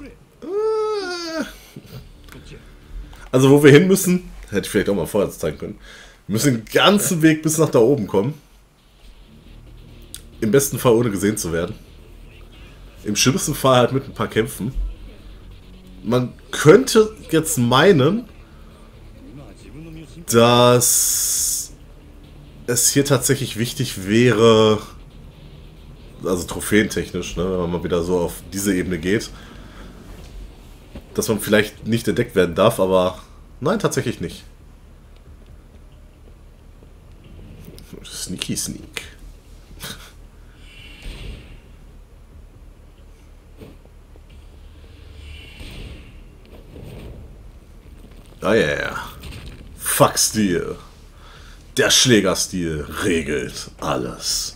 Also wo wir hin müssen, hätte ich vielleicht auch mal vorher zeigen können. Wir müssen den ganzen Weg bis nach da oben kommen. Im besten Fall ohne gesehen zu werden. Im schlimmsten Fall halt mit ein paar Kämpfen. Man könnte jetzt meinen, dass es hier tatsächlich wichtig wäre, also trophäentechnisch, ne, wenn man mal wieder so auf diese Ebene geht, dass man vielleicht nicht entdeckt werden darf, aber nein, tatsächlich nicht. Sneaky Sneak. Ah ja, ja. Fuck-Stil. Der Schlägerstil regelt alles.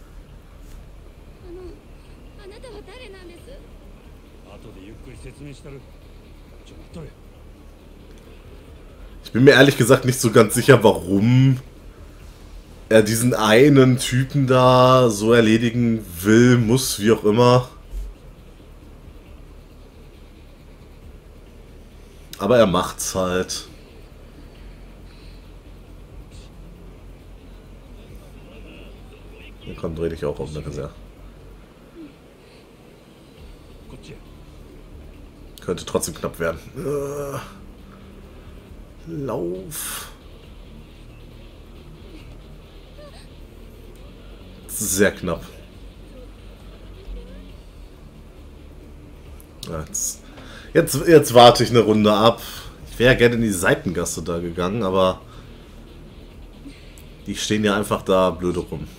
あの、あなたは誰なんです？ 後でゆっくり説明したる。ちょっと待っとれ。 Ich bin mir ehrlich gesagt nicht so ganz sicher, warum er diesen einen Typen da so erledigen will, muss, wie auch immer. Aber er macht's halt. Ja, komm, dreh dich auch um, danke sehr. こっちへ。 Könnte trotzdem knapp werden. Äh, Lauf. Sehr knapp. Jetzt, jetzt, jetzt warte ich eine Runde ab. Ich wäre gerne in die Seitengasse da gegangen, aber die stehen ja einfach da blöde rum.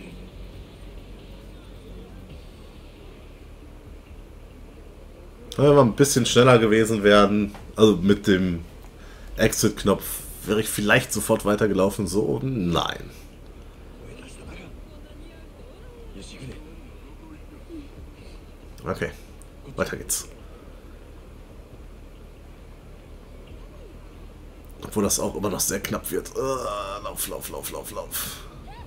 Wenn wir ein bisschen schneller gewesen wären, also mit dem Exit-Knopf, wäre ich vielleicht sofort weitergelaufen. So, nein. Okay, weiter geht's. Obwohl das auch immer noch sehr knapp wird. Uh, lauf, lauf, lauf, lauf, lauf.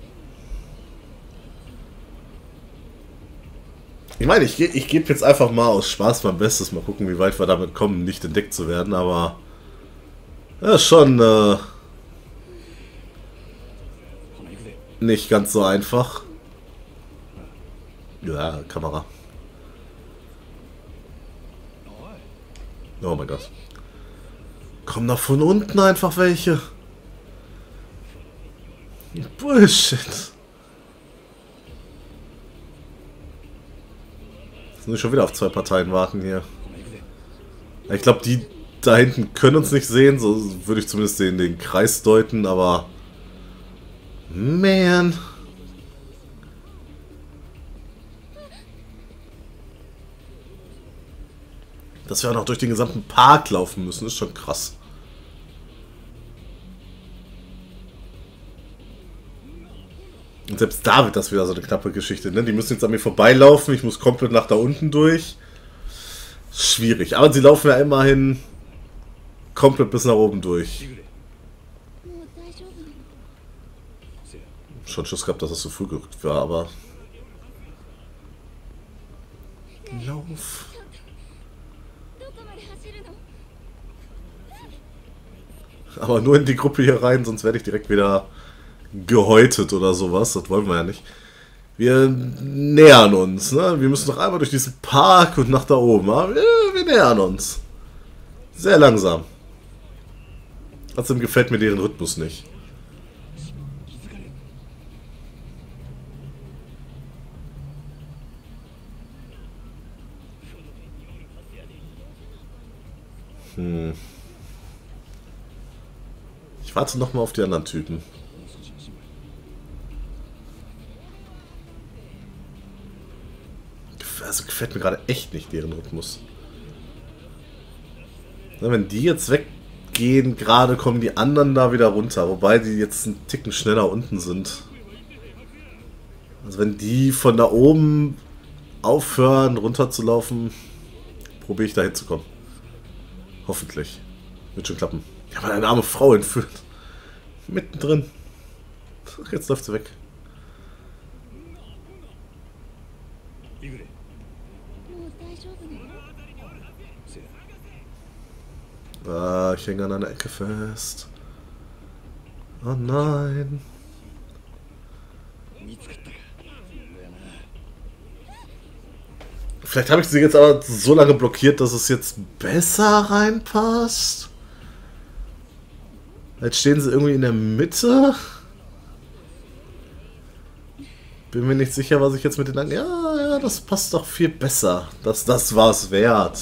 Ich meine, ich, ich gebe jetzt einfach mal aus Spaß mein Bestes. Mal gucken, wie weit wir damit kommen, nicht entdeckt zu werden. Aber ja, schon äh, nicht ganz so einfach. Ja, Kamera. Oh mein Gott. Kommen da von unten einfach welche. Bullshit. Jetzt muss ich schon wieder auf zwei Parteien warten hier. Ich glaube, die da hinten können uns nicht sehen. So würde ich zumindest den, den Kreis deuten, aber... Man... Dass wir auch noch durch den gesamten Park laufen müssen, ist schon krass. Und selbst da wird das wieder so eine knappe Geschichte, ne? Die müssen jetzt an mir vorbeilaufen, ich muss komplett nach da unten durch. Schwierig, aber sie laufen ja immerhin komplett bis nach oben durch. Schon Schuss gehabt, dass das so früh gerückt war, aber... Lauf... Aber nur in die Gruppe hier rein, sonst werde ich direkt wieder gehäutet oder sowas. Das wollen wir ja nicht. Wir nähern uns, ne? Wir müssen noch einmal durch diesen Park und nach da oben. Aber wir, wir nähern uns. Sehr langsam. Trotzdem gefällt mir deren Rhythmus nicht. Hm. Ich warte noch mal auf die anderen Typen. Also gefällt mir gerade echt nicht deren Rhythmus. Na, wenn die jetzt weggehen, gerade kommen die anderen da wieder runter. Wobei die jetzt einen Ticken schneller unten sind. Also wenn die von da oben aufhören, runterzulaufen, probiere ich da hinzukommen. Hoffentlich. Wird schon klappen. Ich habe eine arme Frau entführt. Mittendrin. Ach, jetzt läuft sie weg. Ah, ich hänge an einer Ecke fest. Oh nein. Vielleicht habe ich sie jetzt aber so lange blockiert, dass es jetzt besser reinpasst. Jetzt stehen sie irgendwie in der Mitte. Bin mir nicht sicher, was ich jetzt mit den... An ja, ja, das passt doch viel besser. Das, das war es wert.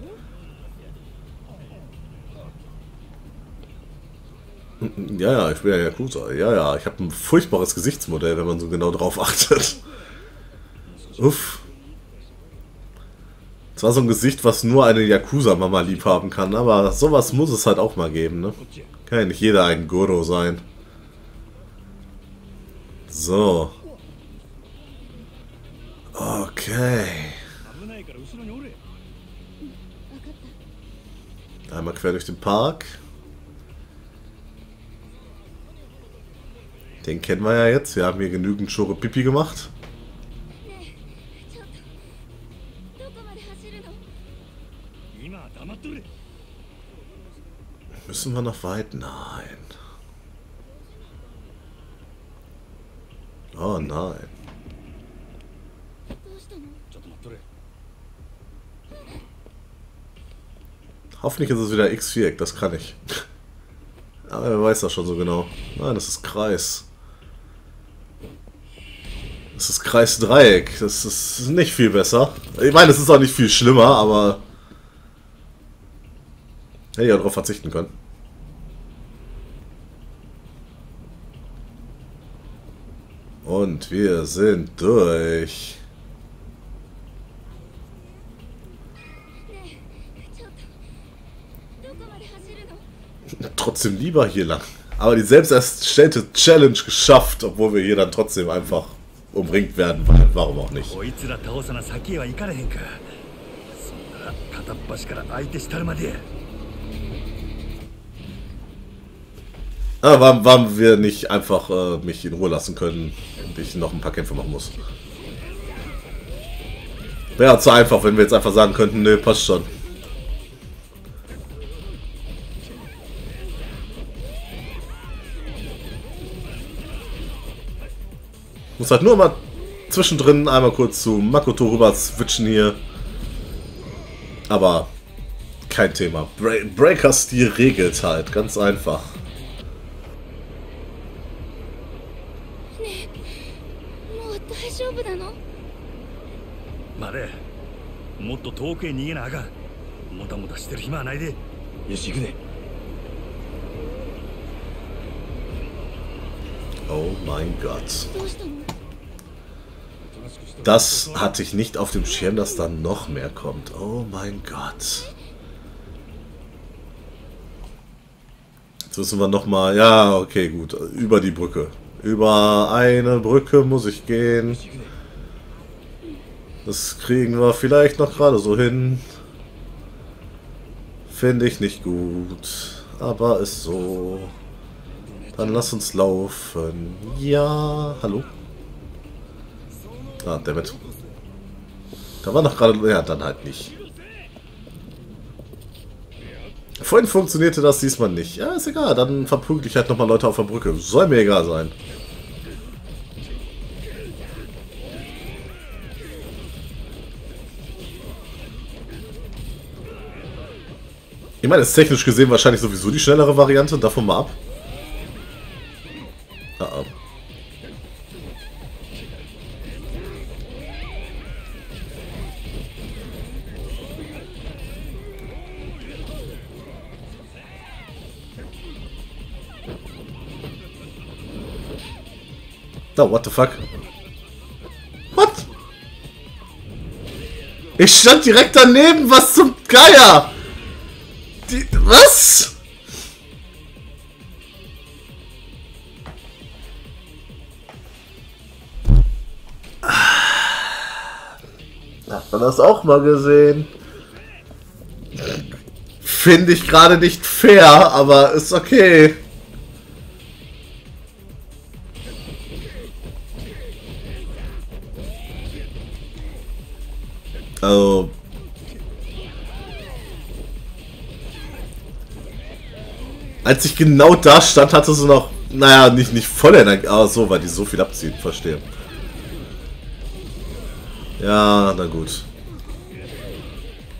Ja, ja, ich bin ja Yakuza. Ja, ja, ich habe ein furchtbares Gesichtsmodell, wenn man so genau drauf achtet. Uff. Zwar so ein Gesicht, was nur eine Yakuza-Mama lieb haben kann, aber sowas muss es halt auch mal geben, ne? Kann ja nicht jeder ein Goro sein. So. Okay. Einmal quer durch den Park. Den kennen wir ja jetzt. Wir haben hier genügend Shore Pipi gemacht. Müssen wir noch weit? Nein. Oh nein. Hoffentlich ist es wieder X-Viereck, das kann ich. Aber wer weiß das schon so genau. Nein, das ist Kreis. Das ist Kreis-Dreieck. Das ist nicht viel besser. Ich meine, es ist auch nicht viel schlimmer, aber... hätte ich ja darauf verzichten können. Und wir sind durch. Trotzdem lieber hier lang. Aber die selbst erstellte Challenge geschafft, obwohl wir hier dann trotzdem einfach umringt werden, weil warum auch nicht. Aber warum, warum wir nicht einfach äh, mich in Ruhe lassen können und ich noch ein paar Kämpfe machen muss. Wäre zu einfach, wenn wir jetzt einfach sagen könnten, nö, passt schon. Muss halt nur mal zwischendrin einmal kurz zu Makoto rüber switchen hier. Aber kein Thema. Bra Breaker-Stil regelt halt, ganz einfach. までもっと遠くへ逃げなあかん。もたもたしてる暇はないで。よし行くね。 Oh mein Gott. Das hatte ich nicht auf dem Schirm, dass da noch mehr kommt. Oh mein Gott. Jetzt müssen wir nochmal... Ja, okay, gut. Über die Brücke. Über eine Brücke muss ich gehen. Das kriegen wir vielleicht noch gerade so hin. Finde ich nicht gut. Aber ist so. Dann lass uns laufen. Ja, hallo? Ah, dammit. Da war noch gerade... Ja, dann halt nicht. Vorhin funktionierte das diesmal nicht. Ja, ist egal. Dann verprügel ich halt nochmal Leute auf der Brücke. Soll mir egal sein. Ich meine, ist technisch gesehen wahrscheinlich sowieso die schnellere Variante. Davon mal ab. Ah, ah. Oh, what the fuck? What? Ich stand direkt daneben, was zum Geier? Die, was? Hat man das auch mal gesehen? Finde ich gerade nicht fair, aber ist okay. Also... Als ich genau da stand, hatte sie noch... Naja, nicht, nicht voll Energie... Ah, so, weil die so viel abziehen. Verstehe. Ja, na gut.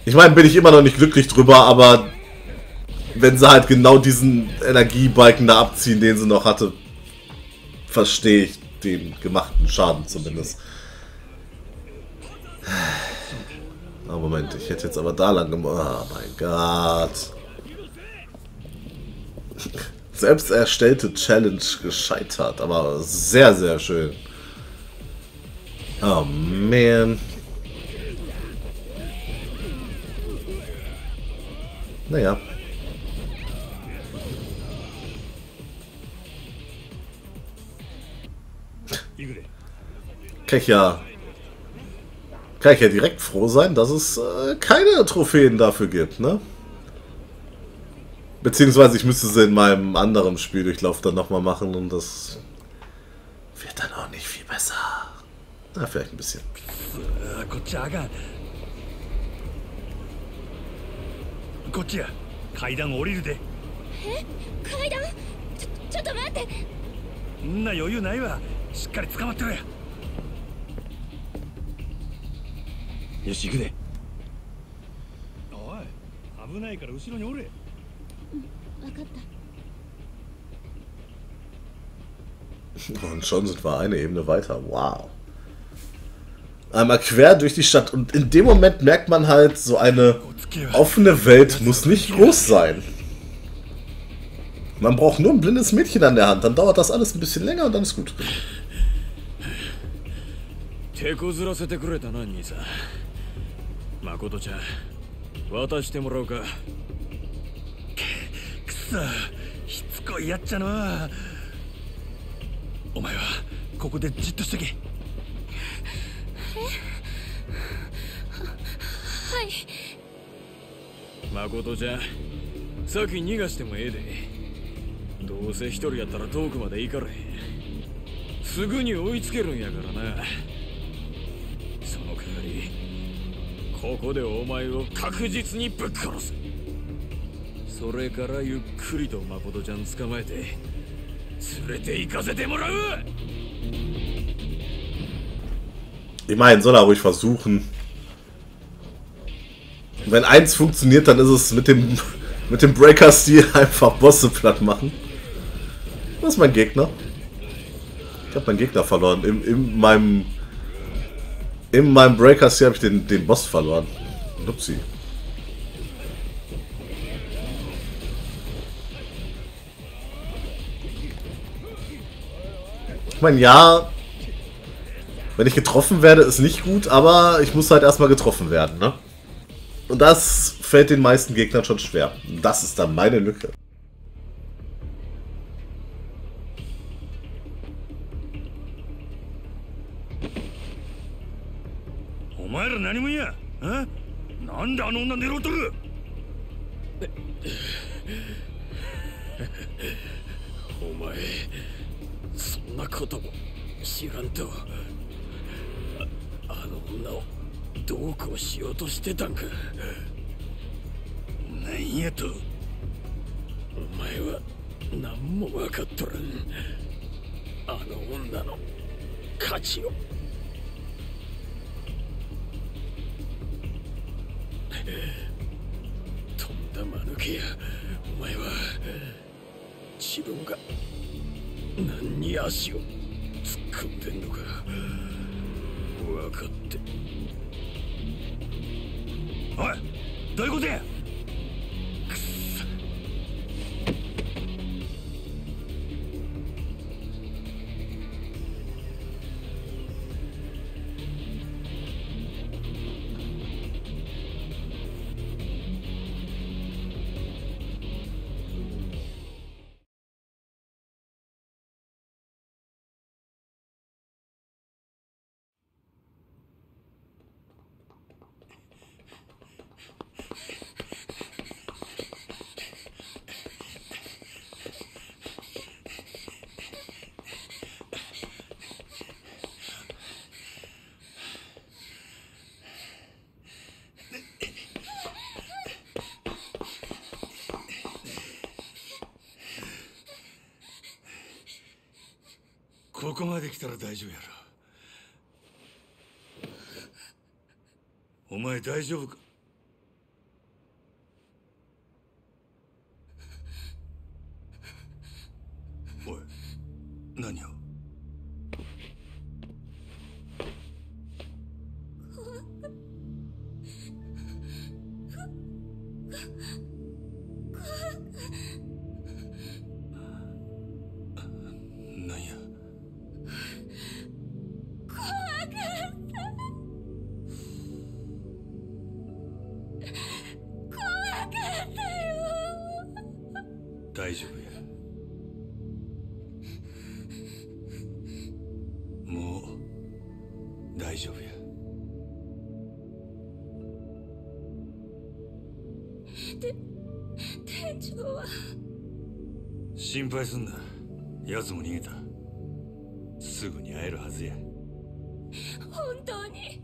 Ich meine, bin ich immer noch nicht glücklich drüber, aber wenn sie halt genau diesen Energiebalken da abziehen, den sie noch hatte, verstehe ich den gemachten Schaden zumindest. Oh, Moment, ich hätte jetzt aber da lang gemacht. Oh mein Gott. Selbst erstellte Challenge gescheitert, aber sehr, sehr schön. Oh man. Naja. Kann ich ja, kann ich ja direkt froh sein, dass es äh, keine Trophäen dafür gibt, ne? Beziehungsweise ich müsste sie in meinem anderen Spieldurchlauf dann nochmal machen und das wird dann auch nicht viel besser. Na, vielleicht ein bisschen. Und schon sind wir eine Ebene weiter. Wow. Einmal quer durch die Stadt. Und in dem Moment merkt man halt, so eine offene Welt muss nicht groß sein. Man braucht nur ein blindes Mädchen an der Hand. Dann dauert das alles ein bisschen länger und dann ist gut. Makotoちゃん、先逃がしてもええで。どうせ一人やったら遠くまで行かれへん。すぐに追いつけるんやからな。その代わり、ここでお前を確実にぶっ殺す。それからゆっくりと誠ちゃん捕まえて連れて行かせてもらう。 Ich meine, soll er ruhig versuchen. Wenn eins funktioniert, dann ist es mit dem mit dem Breaker-Stil einfach Bosse platt machen. Das ist mein Gegner. Ich habe meinen Gegner verloren. In, in meinem in meinem Breaker-Stil habe ich den, den Boss verloren. Upsi. Ich meine, ja, wenn ich getroffen werde, ist nicht gut, aber ich muss halt erstmal getroffen werden, ne? Und das fällt den meisten Gegnern schon schwer. Das ist dann meine Lücke. あ, あの女をどうこうしようとしてたんか。なんやと。お前は何も分かっとらん。あの女の価値を。とんだ間抜けや。お前は自分が何に足を突っ込んでんのか分かって。おい、どういうことや。くっそ。ここまで来たら大丈夫やろ。お前大丈夫か。 大丈夫や。もう大丈夫や。 で、店長は心配すんな。奴も逃げた。すぐに会えるはずや。 本当に。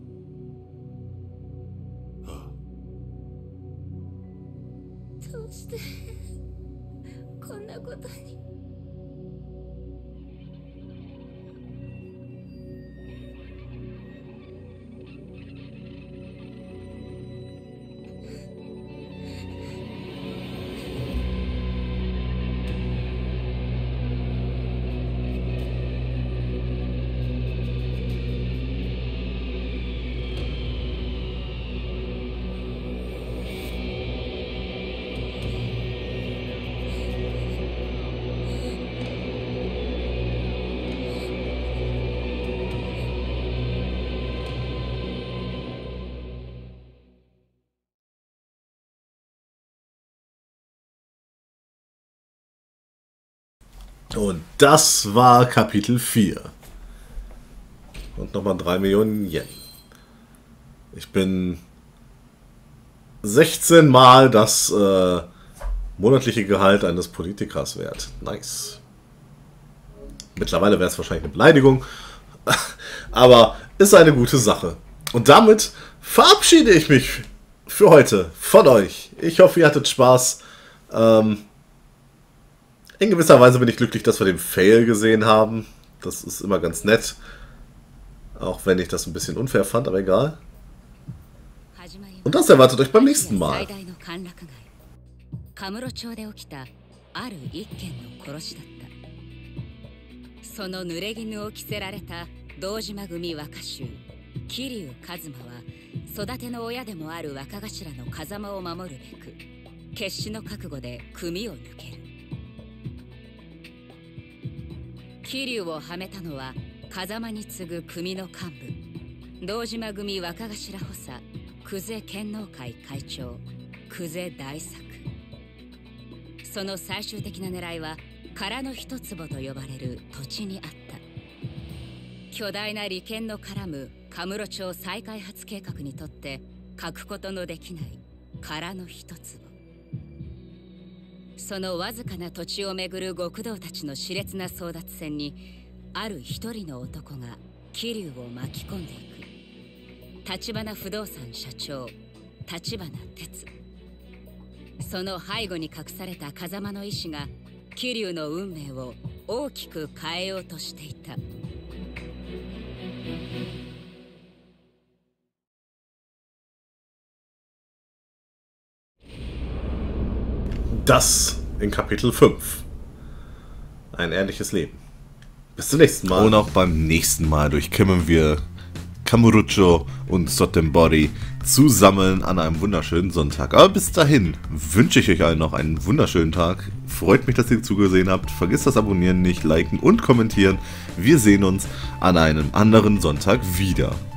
ああ。 どうしてこんなことに。 Und das war Kapitel vier. Und nochmal drei Millionen Yen. Ich bin sechzehn Mal das äh, monatliche Gehalt eines Politikers wert. Nice. Mittlerweile wäre es wahrscheinlich eine Beleidigung. Aber ist eine gute Sache. Und damit verabschiede ich mich für heute von euch. Ich hoffe, ihr hattet Spaß. Ähm, in gewisser Weise bin ich glücklich, dass wir den Fail gesehen haben. Das ist immer ganz nett. Auch wenn ich das ein bisschen unfair fand, aber egal. Und das erwartet euch beim nächsten Mal. カムロ町で起きたある一件の殺しだった。その濡れ衣を着せられた堂島組若衆桐生一馬は育ての親でもある若頭の風間を守るべく決死の覚悟で組を抜ける。桐生をはめたのは風間に次ぐ組の幹部堂島組若頭補佐久世剣能会会長久世大作。その最終的な狙いは殻の一坪と呼ばれる土地にあった。巨大な利権の絡むカムロ町再開発計画にとって欠くことのできない殻の一坪。そのわずかな土地をめぐる極道たちの熾烈な争奪戦にある一人の男が桐生を巻き込んでいく。橘不動産社長橘哲。その背後に隠された風間の意志が桐生の運命を大きく変えようとしていた。 Das in Kapitel fünf. Ein ehrliches Leben. Bis zum nächsten Mal. Und auch beim nächsten Mal durchkämmen wir Kamurocho und Sotembori zusammen an einem wunderschönen Sonntag. Aber bis dahin wünsche ich euch allen noch einen wunderschönen Tag. Freut mich, dass ihr zugesehen habt. Vergisst das Abonnieren nicht, liken und kommentieren. Wir sehen uns an einem anderen Sonntag wieder.